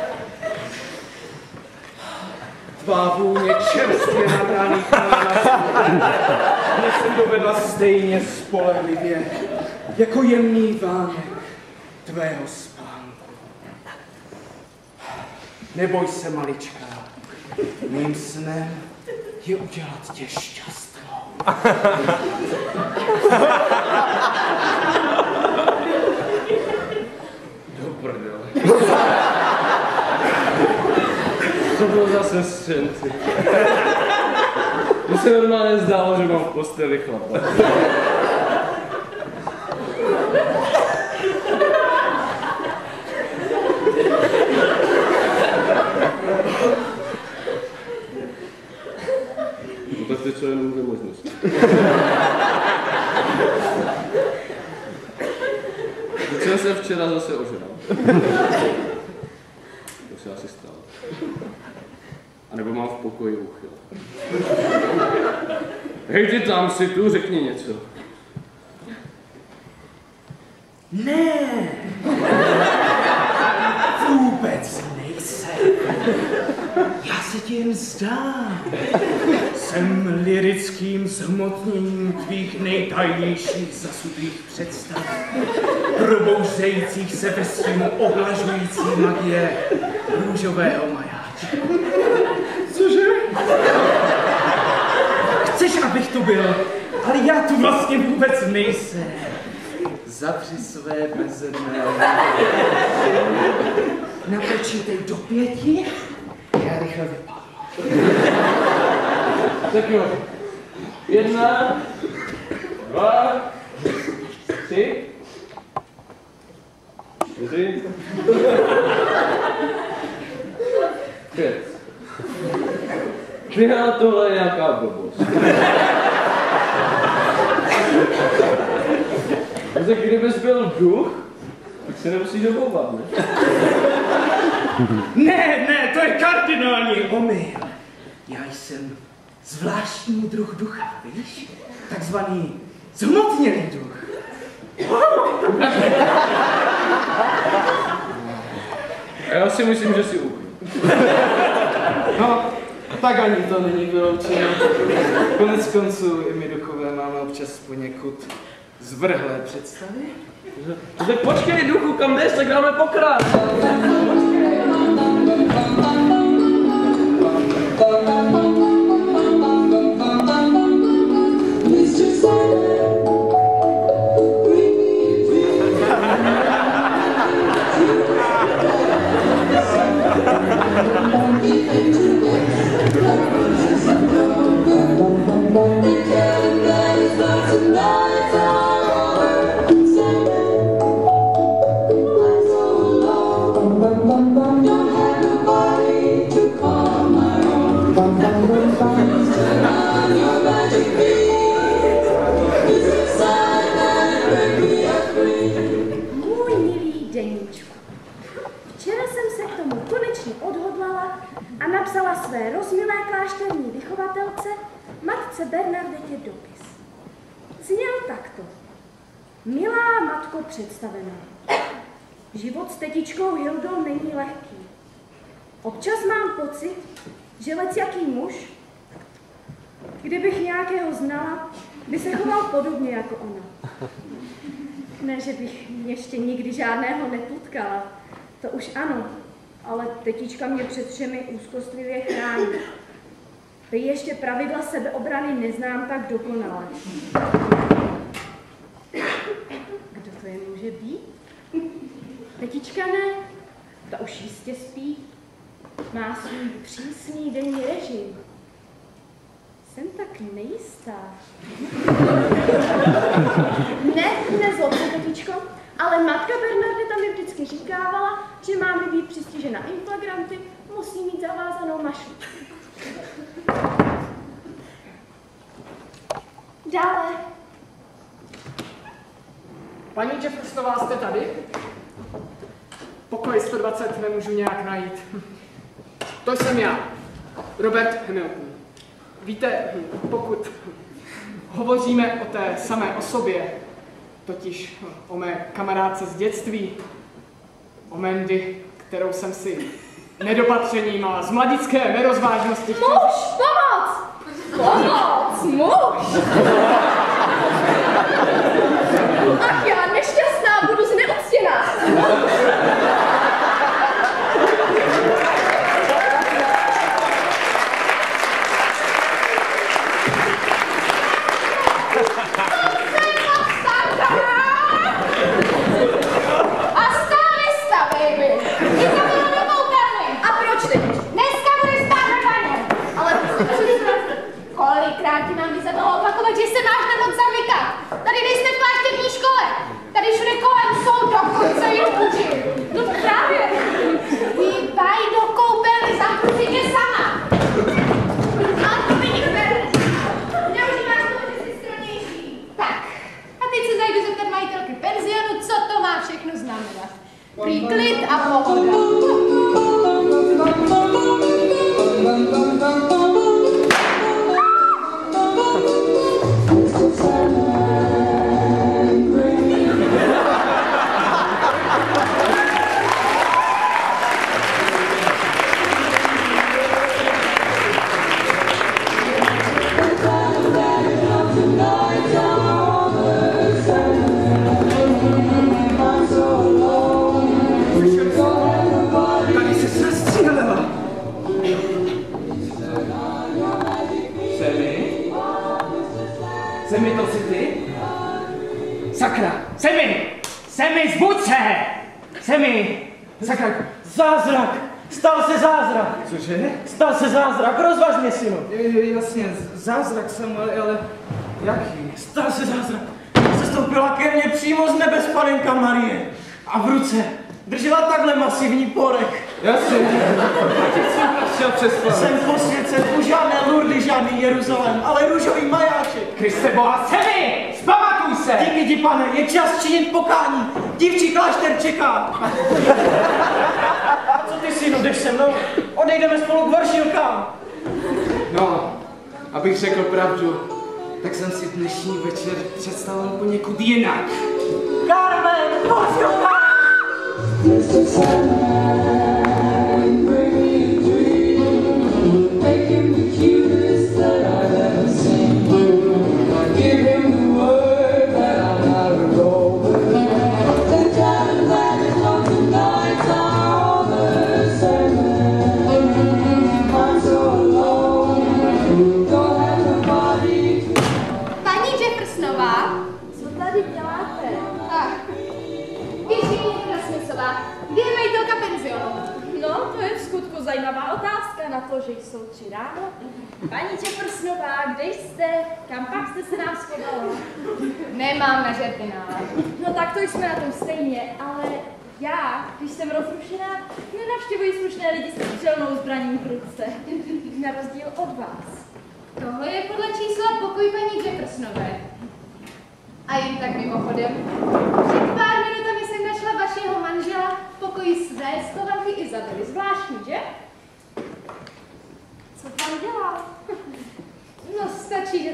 Tvá vůně čerstvě nabraných nánosů. Mě jsem dovedla stejně spolehlivě, jako jemný vánek tvého spánku. Neboj se, maličká. Mým snem je udělat tě šťastnou. Do prdele. To bylo zase střenci. Mně se normálně zdálo, že mám v posteli chlapa. No tak teď co je nové možnosti. Teď jsem se včera zase ožral. To se asi stalo. A nebo mám v pokoji uchyl. Hej, ty tam si tu, řekni něco. Ne, vůbec nejsem. Já se ti jen zdám. Jsem lirickým zhmotněním tvých nejtajnějších zasudlých představ, probouzejících se ve stínu oblažující magie růžového majáčka. Cože? Chceš, abych tu byl, ale já tu vlastně vůbec nejsem. Zavři své bezedné napočítej do 5, já rychle vypadnu. Tak jo. 1, 2, 3, 4, 5. Tyhle, tohle je nějaká blbost. Tak kdybys byl duch, tak se nemusíš obouvat, ne? Ne, to je kardinální omyl. Já jsem zvláštní druh ducha, víš? Takzvaný zhmotnělý duch. Já si myslím, že si úplný. No, tak ani to není vyloučeno. Konec konců i my duchové máme občas poněkud zvrhlé představy. Tak počkej, duchu, kam jdeš, tak dáme pokrát. konečně odhodlala a napsala své rozmilé klášterní vychovatelce, matce Bernardetě, dopis. Zněl takto. Milá matko představená, život s tetičkou Hildou není lehký. Občas mám pocit, že lecjaký muž, kdybych nějakého znala, by se choval podobně jako ona. Ne, že bych ještě nikdy žádného nepotkala, to už ano, ale tetička mě před všemi úzkostlivě chrání. Prý ještě pravidla sebeobrany neznám tak dokonale. Kdo to je může být? Tetička ne, ta už jistě spí. Má svůj přísný denní režim. Jsem tak nejistá. Nezlob se, tetičko, ale matka Bernardeta mi vždycky říkávala, že mám-li být přistižena in flagranti, musí mít zavázanou mašlu. Dále. Paní Jeffersonová, jste tady? Pokoj 120 nemůžu nějak najít. To jsem já, Robert Hamilton. Víte, pokud hovoříme o té samé osobě, totiž o mé kamarádce z dětství, o Mandy, kterou jsem si nedopatřením a z mladické nerozvážnosti... Muž! Pomoc! Pomoc! Muž! Ach já, nešťastná, budu zneuctěná! Že se máš nemoc zamykat. Tady nejste v klášterní škole. Tady všude kolem jsou dokonce i muži. No právě. Hýbaj do koupelny, zamknu si tě sama. Ale to mi nikde. Neužíváš toho, že jsi stronější. Tak. A teď se zajdu zeptat majitelky penzionu, co to má všechno znamenat. Prý klid a pohoda. Semi, to jsi ty? Sakra! Semi, zbuď se! Semi! Sakra, zázrak! Stal se zázrak! Cože? Stal se zázrak, rozvaž mě, synu! Jasně, zázrak jsem, ale jaký? Stal se zázrak! Sestoupila ke mně přímo z nebes panenka Marie a v ruce držela takhle masivní porek. Jasně, chtěl přespat. Jsem posvěcen u žádné Lurdy, žádný Jeruzalém, ale růžový majáček. Kriste Boha, Semi! Zpamatuj se! Díky ti, pane, je čas činit pokání. Dívčí klášter čeká. A co ty, synu, jdeš se mnou? Odejdeme spolu k vršilkám. No, abych řekl pravdu, tak jsem si dnešní večer představil poněkud jinak. Carmen, vršilka! Kdy je majitelka penzionu? No, to je v skutku zajímavá otázka na to, že jsou 3 ráno. Paní Jeffersonová, kde jste? Kam pak jste se nám schodala? Nemám na žerdinále. No tak to jsme na tom stejně, ale já, když jsem rozrušená, nenavštěvuji slušné lidi s střelnou zbraní v ruce. Na rozdíl od vás. Tohle je podle čísla pokoj paní Jeffersonové. A jen tak mimochodem, před pár minutami jsem našla vašeho manžela v pokoji své schovanky Izabely. Zvláštní, že?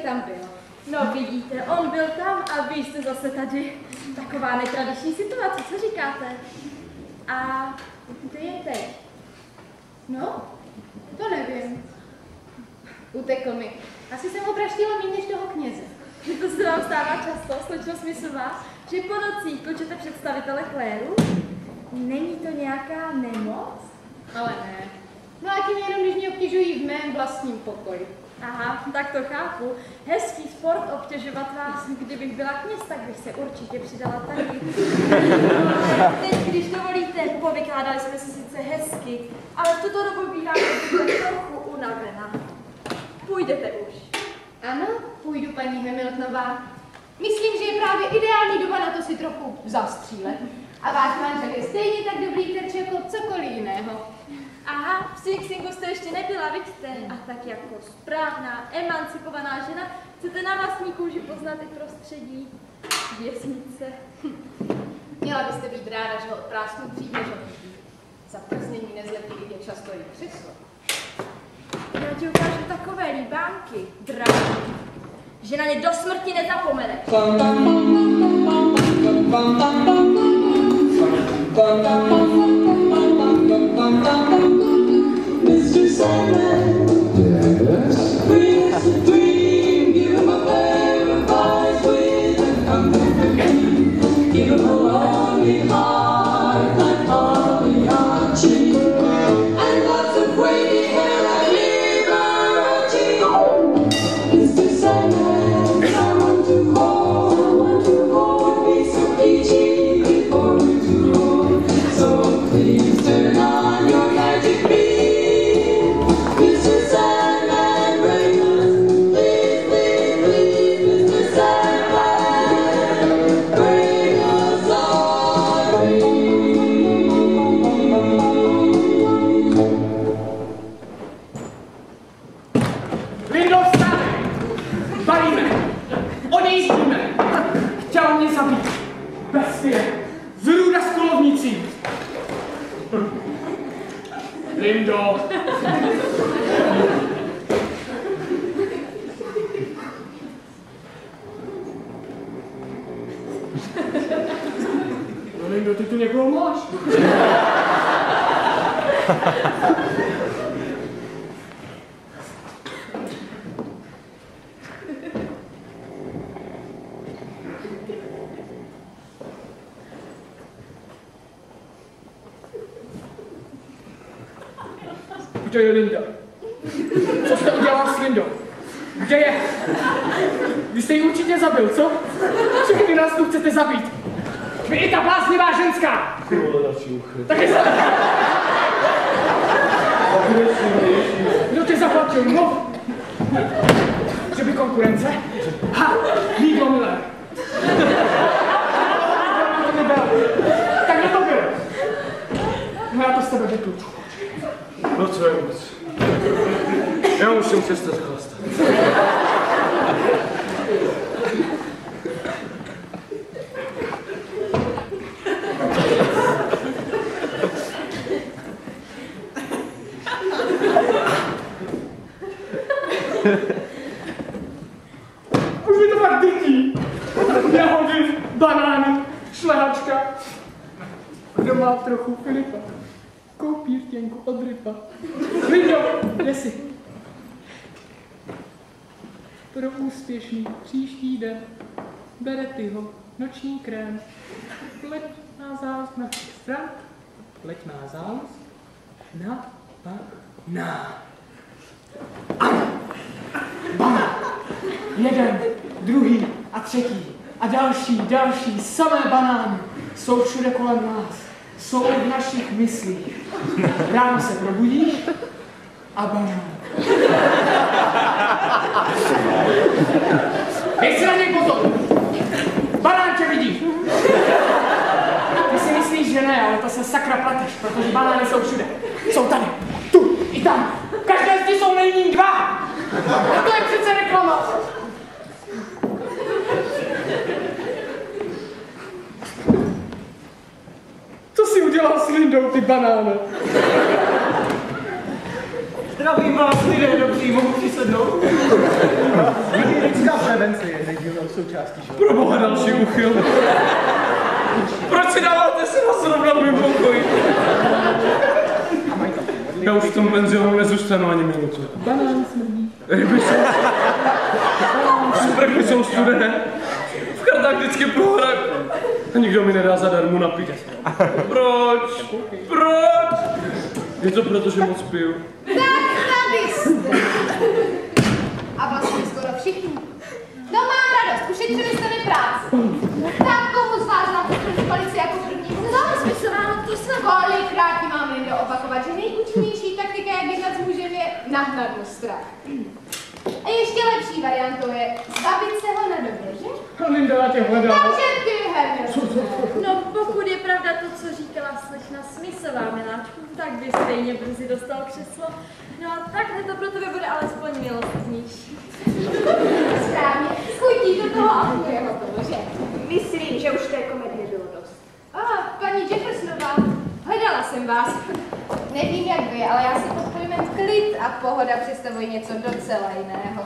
tam byl. No vidíte, on byl tam a vy jste zase tady. Taková netradiční situace, co říkáte? A kde je teď? No, to nevím. Utekl mi. Asi jsem ho praštila méně než toho kněze. To se vám stává často, slečno Smithová, že po nocích klučete představitele kléru? Není to nějaká nemoc? Ale ne. No a tím jenom, když mě obtěžují v mém vlastním pokoji. Aha, tak to chápu. Hezký sport obtěžovat vás. Kdybych byla kněz, tak bych se určitě přidala taky. Teď, když dovolíte, povykládali jsme si sice hezky, ale v tuto dobu bývám trochu unavená. Půjdete už. Ano, půjdu, paní Hamiltonová. Myslím, že je právě ideální doba na to si trochu zastřílet. A váš manžel je stejně tak dobrý terč jako cokoliv jiného. Aha, v Sing Singu jste ještě nebyla, vidíte? A tak jako správná, emancipovaná žena chcete na vlastní kůži poznat i prostředí věznice. Měla byste být ráda, že ho odprásnu dřív než odjíždí. Za prznění nezletilých je často i křeslo. Já ti ukážu takové líbánky, drahý, že na ně do smrti nezapomeneš. Mr. Sandman, yes. Bring us a dream, give him a pair of eyes with a company. Give him a lonely heart like Pagliacci, and lots of wavy hair like Liberace. Mr. Sandman, I want to hold, be so peachy before we do hold. So please turn on your magic beam, Mr. Sandman, bring us, please, please, please, Mr. Sandman, bring us our dream. Lindo, vstávej! Balíme! Odjíždíme! Chtěl mě zabít! Bestie! Zrůda s kolovnicí! Lindo! No Lindo, ty tu někoho máš? Kde je Linda? Co jste udělal s Lindou? Kde je? Vy jste ji určitě zabil, co? Všechny nás tu chcete zabít. Vy i ta bláznivá ženská! Taky se... Kdo tě zaplatil? No? Že by konkurence? Ha! Nikdo Miller! To nebyl. Tak kdo to byl? No já to z tebe vytluču. No co je moc? Já musím přestat chlastat. Už mi to fakt dytí. Jahody, banány, šlehačka. Kdo má trochu Filipa? Koupí rtěnku od ryba. Lindo, kde jsi? Pro úspěšný příští den bere tyho noční krém. Pleť na zález na stran, pleť na zález na banán. Ano, banán. Jeden, druhý a třetí a další, samé banány jsou všude kolem nás. Jsou v našich myslích. Ráno se probudíš a banán. Dej si na něj pozor. Banán tě vidí. Ty si myslíš, že ne, ale to se sakra plateš, protože banány jsou všude. Jsou tady, tu i tam. Každé z těch jsou nejméně dva. A to je přece reklama. Co jsi udělal s Lindou, ty banány? Zdravím vás, lidé dobří, mohu přisednout? Hygienická prevence je nedílnou součástí života. Proboha další úchyl. Proč si dáváte se na zrovna v mým pokoji? Já už v tom penzionu nezůstanu ani minutu. Banán smrdí. Ryby jsou... Sprchy jsou studené. V kartách vždycky prohra. A nikdo mi nedá zadarmo napít. Proč? Proč? Je to proto, že moc piju. Tak tady jste. A vlastně skoro všichni. No mám radost, ušetřili jste mi práci. Tak komu z vás na polici jako první? No, smyslováno, to jsem. Kolikrát ti mám jen opakovat, že nejúčinnější taktika, jak jednat s mužem, je nahnat mu strach. A ještě lepší variantou je zbavit se ho na době, že? Linda, já tě hledám. Takže ty, Hermio. No pokud je pravda to, co říkala slečna Smyslová, miláčku, tak by stejně brzy dostal křeslo. No a takhle to pro tebe bude alespoň milostnější. Správně, schutí do toho a je hotovo, že? Myslím, že už té komedie bylo dost. Paní Jeffersonová, hledala jsem vás. Nevím jak vy, ale já si pod pojmem klid a pohoda představuji něco docela jiného.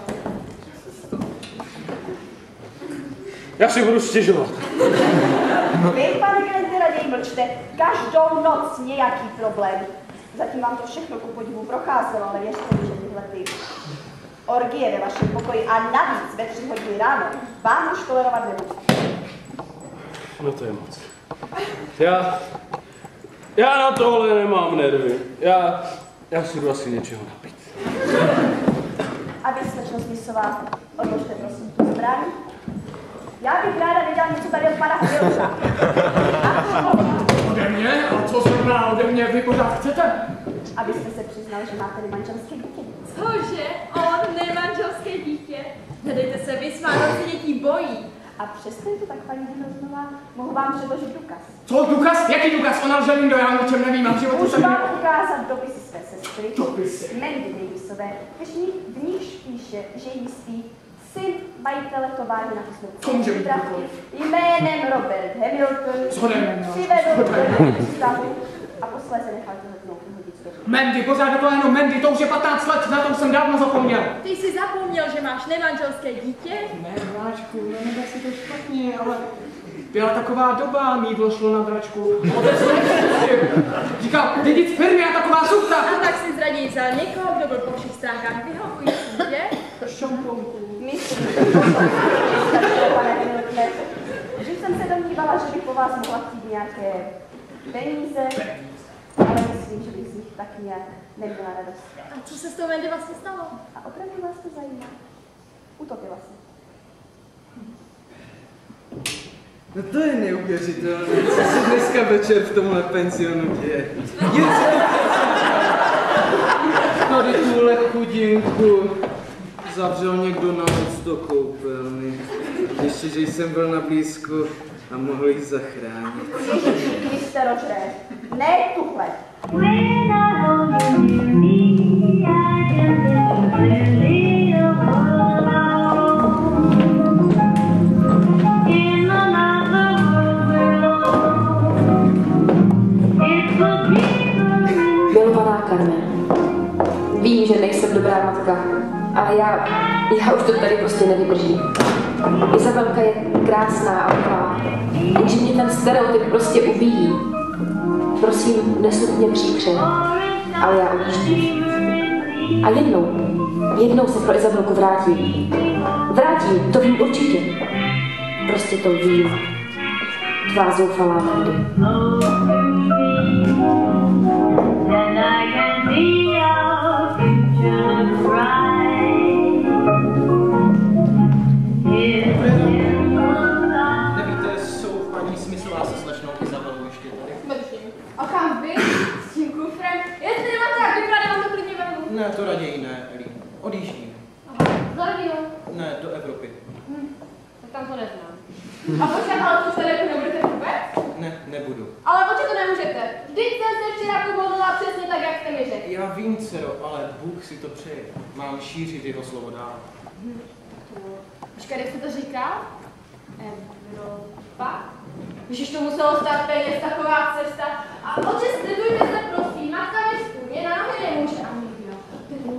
Já si budu stěžovat. Vy, pane Glenty, raději mlčte. Každou noc nějaký problém. Zatím vám to všechno ku podivu procházelo, ale věřte mi, že tyhle ty orgie ve vašem pokoji a navíc ve 3 hodiny ráno vám už tolerovat nebudu. No to je moc. Já na tohle nemám nervy. Já si jdu asi něčeho napít. A vy, slečno Smyslová, odložte prosím tu zbraň. Já bych ráda viděla něco tady od pana Hvělča. Ode mě? A co zrovna ode mě vy pořád chcete? Abyste se přiznal, že máte nemanželské dítě. Cože? On nemanželské dítě? Nedejte se, vy s vánoci dětí bojí. A přesto je to tak, paní Hvělčová, mohu vám předložit důkaz. Co, důkaz? Jaký důkaz? Ona lže, Lindo, já o čem nevím, mám životu Můžu jsem... vám ukázat dopisy své sestry. Dopisy? Mandy Davisové, v níž píše, že jistý syn majitele továrny na Co může být Kosnovce kdokoliv? jménem Robert Hamilton přivedl do vztahu a posléze nechal tohle vyhodit z doby. Mandy, pořád to jenom Mandy, to už je 15 let, na tom jsem dávno zapomněl. Ty jsi zapomněl, že máš nemanželské dítě? Ne, Vláčku, neber si to špatně, ale byla taková doba, mídlo šlo na dračku. Otec nepřestil. Říkal, dědic firmy a taková sukta. A tak si zraději vzal někoho, kdo byl po všech stránkách vyhovující, že? Šamponku. Myslím, pane Hamiltone, že jsem se domnívala, že bych po vás mohla chtít nějaké peníze, ale myslím, že bych z nich tak nějak neměla radost. A co se s tou Mandy vlastně stalo? A opravdu vás to zajímá? Utopila se. No to je neuvěřitelné, co se dneska večer v tomhle penzionu děje. Tady tuhle chudinku zavřel někdo na noc do koupelny. Ještě, že jsem byl na blízku a mohl jich zachránit. Ježiši Kriste, Rožre, ne tuhle. Milovaná Carmen, vím, že nejsem dobrá matka, ale já už to tady prostě nevydržím. Izabelka je krásná a milá, jenže mě ten stereotyp prostě ubíjí. Prosím, nesud mě příkře, ale já odjíždím. A jednou se pro Izabelku vrátím. Vrátím, to vím určitě. Prostě to vím. Tvá zoufalá Mandy. Nevíte, jsou paní Smyslová se slečnou Izabelou ještě tady? A kam vy? S tím kufrem? Jestli nemáte tak vypadá, vám to klidně vemu. Ne, to raději ne, Elí. Odjíždím. Aha, za rodinu. Ne, do Evropy. Tak tam to neznám. A počkej, ale to se nebudete vůbec? Ne, nebudu. Ale počkej, to nemůžete. Vždyť jsem se včera povolila přesně tak, jak jste mi řekl. Já vím, dcero, ale Bůh si to přeje. Mám šířit jeho slovo dál. Počkej, jak jste to říkal? Evropa? Ježiš, to muselo stát peněz, taková cesta. A otče, slibujte se, prosím, matka mi stůně, na nohy nemůže. A nikdo.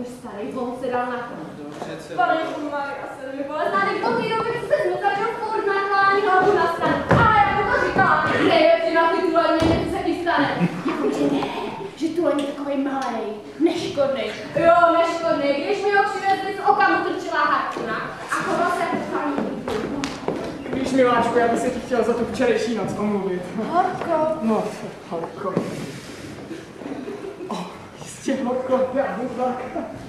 tady on se dal na to. Panečku Maria se mi vole, tady po té době se začal furt naklání hlavu na stranu. A já mu to říkám, nejlepší na ty tuleně, něco se vystane. Jakože ne, že tuleň je takovej malej, neškodnej. Jo, neškodnej, když mi ho přivezli z oka mu trčila harpuna a choval se pochání. Víš, miláčku, já bych se ti chtěl za tu včerejší noc omluvit. Horko. No, Horko. Jistě, Horko, já bublak.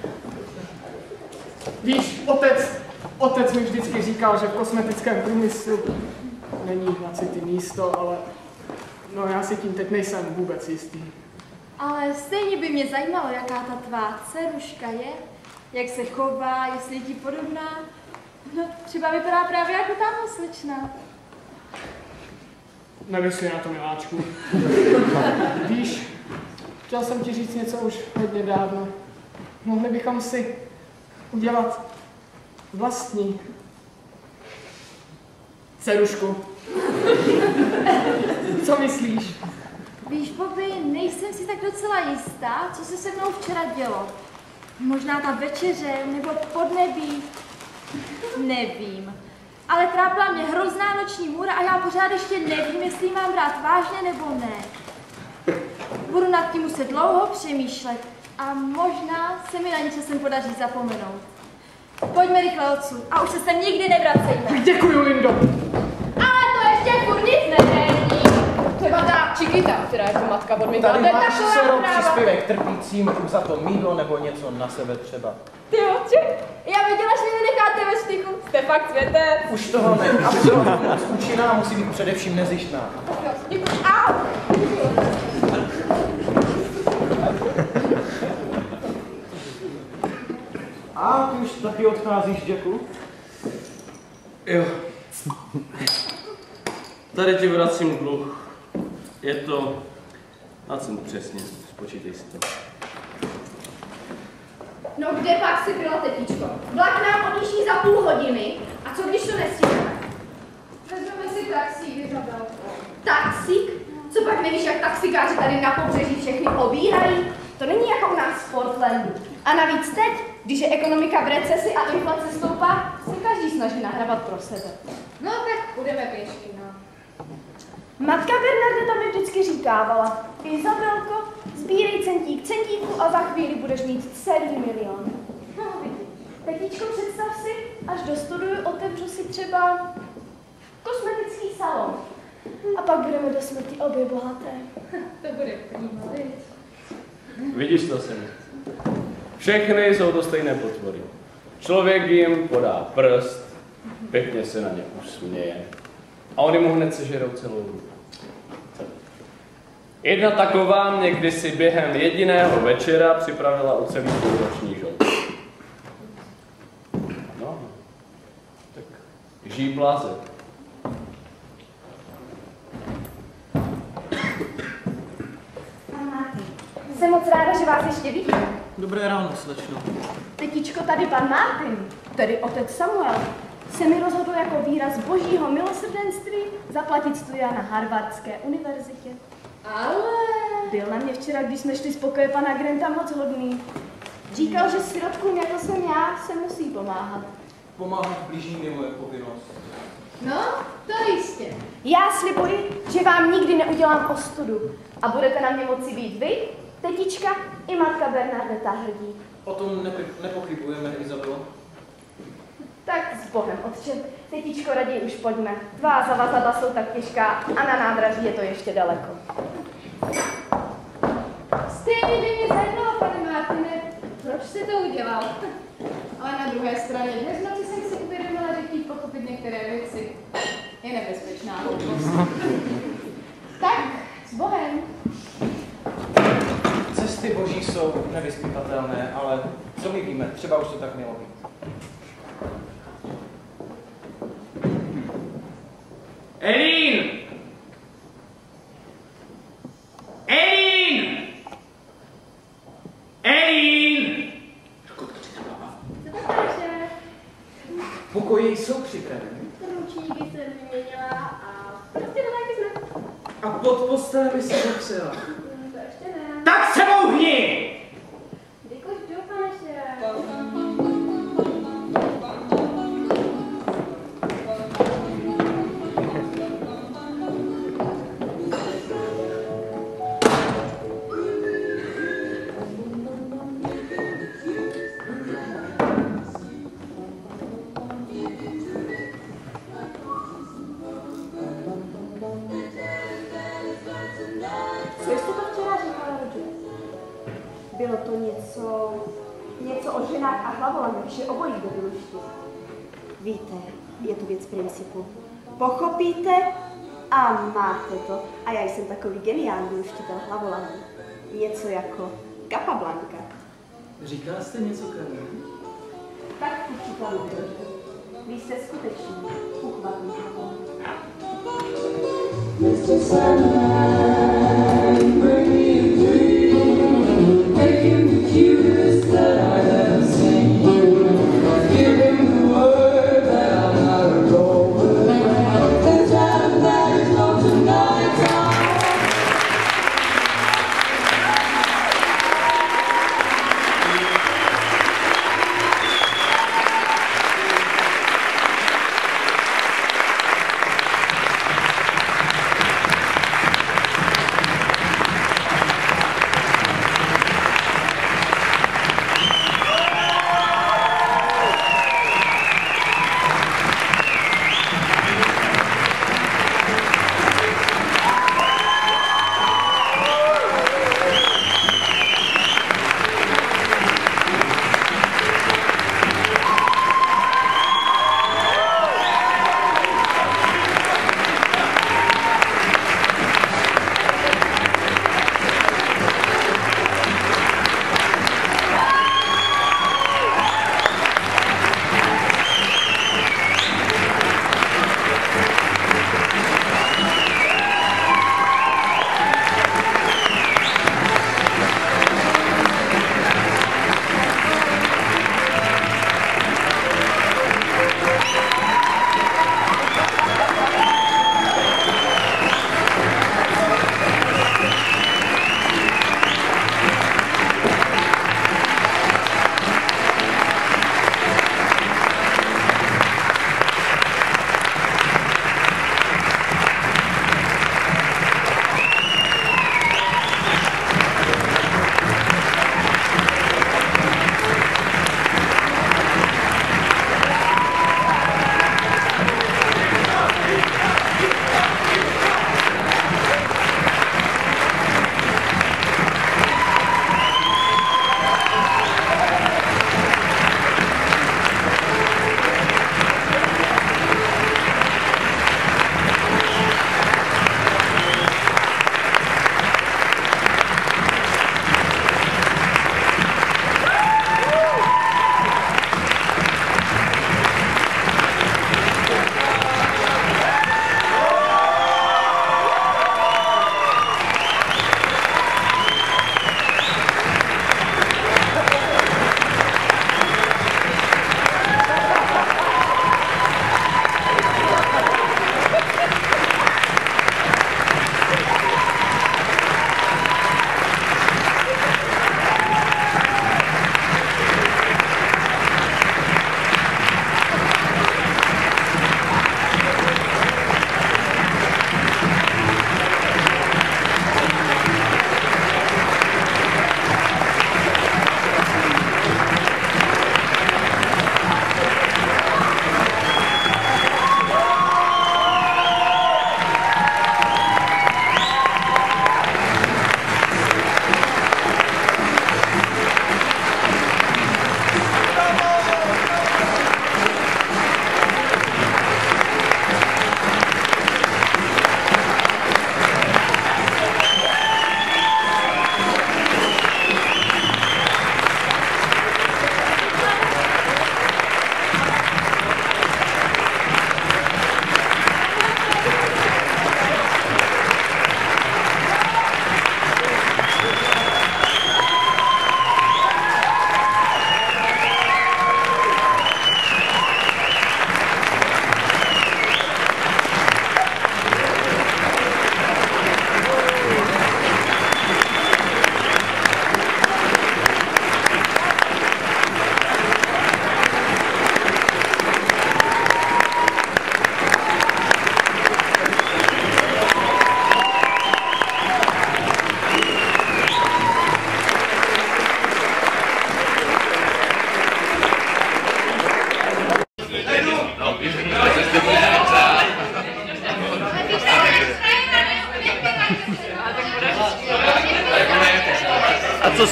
Víš, otec mi vždycky říkal, že v kosmetickém průmyslu není na city místo, ale no já si tím teď nejsem vůbec jistý. Ale stejně by mě zajímalo, jaká ta tvá dceruška je, jak se chová, jestli je ti podobná. No, třeba vypadá právě jako tamhle slečna. Nemyslí na to, miláčku. Víš, chtěl jsem ti říct něco už hodně dávno. Mohli bychom si udělat vlastní dcerušku. Co myslíš? Víš, Bobby, nejsem si tak docela jistá, co se mnou včera dělo. Možná ta večeře, nebo podnebí. Nevím. Ale trápila mě hrozná noční můra a já pořád ještě nevím, jestli ji mám brát vážně nebo ne. Budu nad tím muset dlouho přemýšlet a možná se mi na ní časem podaří zapomenout. Pojďme rychle odsud a už se sem nikdy nevracejme. Děkuju, Lindo. Ale to ještě furt nic není. Třeba ta Chiquita, která je to matka odmítla. Tady máš příspěvek trpícím za to mýdlo nebo něco na sebe třeba. Ty oči, já viděla, že mě necháte ve stychu. Jste fakt světec. Už toho ne. A byla moc účinná, musí být především nezištná. Děkuji. Au! A ty už taky odcházíš, Jacku? Jo. Tady ti vracím dluh. Je to na cenu přesně, spočítej si to. No kde pak si byla, tetičko? Vlak nám odjíždí za půl hodiny. A co když to nestihneme? Vezmeme si taxík, Izabelko. Taxík? Co pak nevíš, jak taxikáři tady na pobřeží všechny obírají? To není jako u nás v Portlandu. A navíc teď, když je ekonomika v recesi a inflace stoupá, se každý snaží nahrabat pro sebe. No tak půjdeme pěšky, no. Matka Bernadeta mi vždycky říkávala, Izabelko, sbírej centík centíku a za chvíli budeš mít celý milion. No vidíš, tetičko, představ si, až dostuduju, otevřu si třeba kosmetický salon. A pak budeme do smrti obě bohaté. To bude prýma, viď? Vidíš to, Semi? Všechny jsou to stejné potvory. Člověk jim podá prst, pěkně se na ně usměje a oni mu hned sežerou celou ruku. Jedna taková mě kdysi během jediného večera připravila o celý půlroční žout. No, tak žij bláze. Jsem moc ráda, že vás ještě vidím. Dobré ráno, slečno. Tetičko, tady pan Martin, tedy otec Samuel, se mi rozhodl jako výraz božího milosrdenství zaplatit studia na Harvardské univerzitě. Ale... Byl na mě včera, když jsme šli z pokoje pana Granta, moc hodný. Říkal, že sirotkům, jako jsem já, se musí pomáhat. Pomáhat blížním je moje povinnost. No, to jistě. Já slibuji, že vám nikdy neudělám ostudu a budete na mě moci být vy, tetička i matka Bernadeta hrdí. O tom nepochybujeme, Izabelo. Tak s Bohem, otče, tetičko, raději už pojďme. Tvá zavazadla jsou tak těžká a na nádraží je to ještě daleko. Stejně by mě zajímalo, pane Martine, proč jste to udělal? Ale na druhé straně, dnes v noci jsem si uvědomila, že chtít pochopit některé věci je nebezpečná hloupost. Tak, s Bohem. Cesty boží jsou nevyzpytatelné, ale co my víme, třeba už to tak mělo být. Elín! Elín! Elín! Pokoje jsou připraveny. Ručníky jsem vyměnila a prostě to taky jsme. A pod postelemi se zapsala. To ještě ne. Tak se mouhni! Děkuji, pane šéfe. Bylo to něco o ženách a hlavolamech, že obojí jde vyluštit. Víte, je to věc principu. Pochopíte a máte to. A já jsem takový geniální vyluštitel hlavolamů. Něco jako Capablanca. Říkala jste něco, Karmen? Tak příkladu. Vy jste skutečně uchvatný hlavolam. Mr. Sandman, bring me a dream. Make him the cutest that I've ever seen. Give him the word that I'm not a rover. And tell him that it's not tonight time.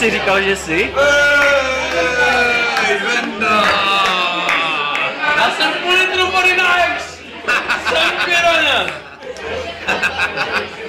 jsi říkal, že jsi? Venda! Já jsem půl litru vody na ex! Jsem piranha!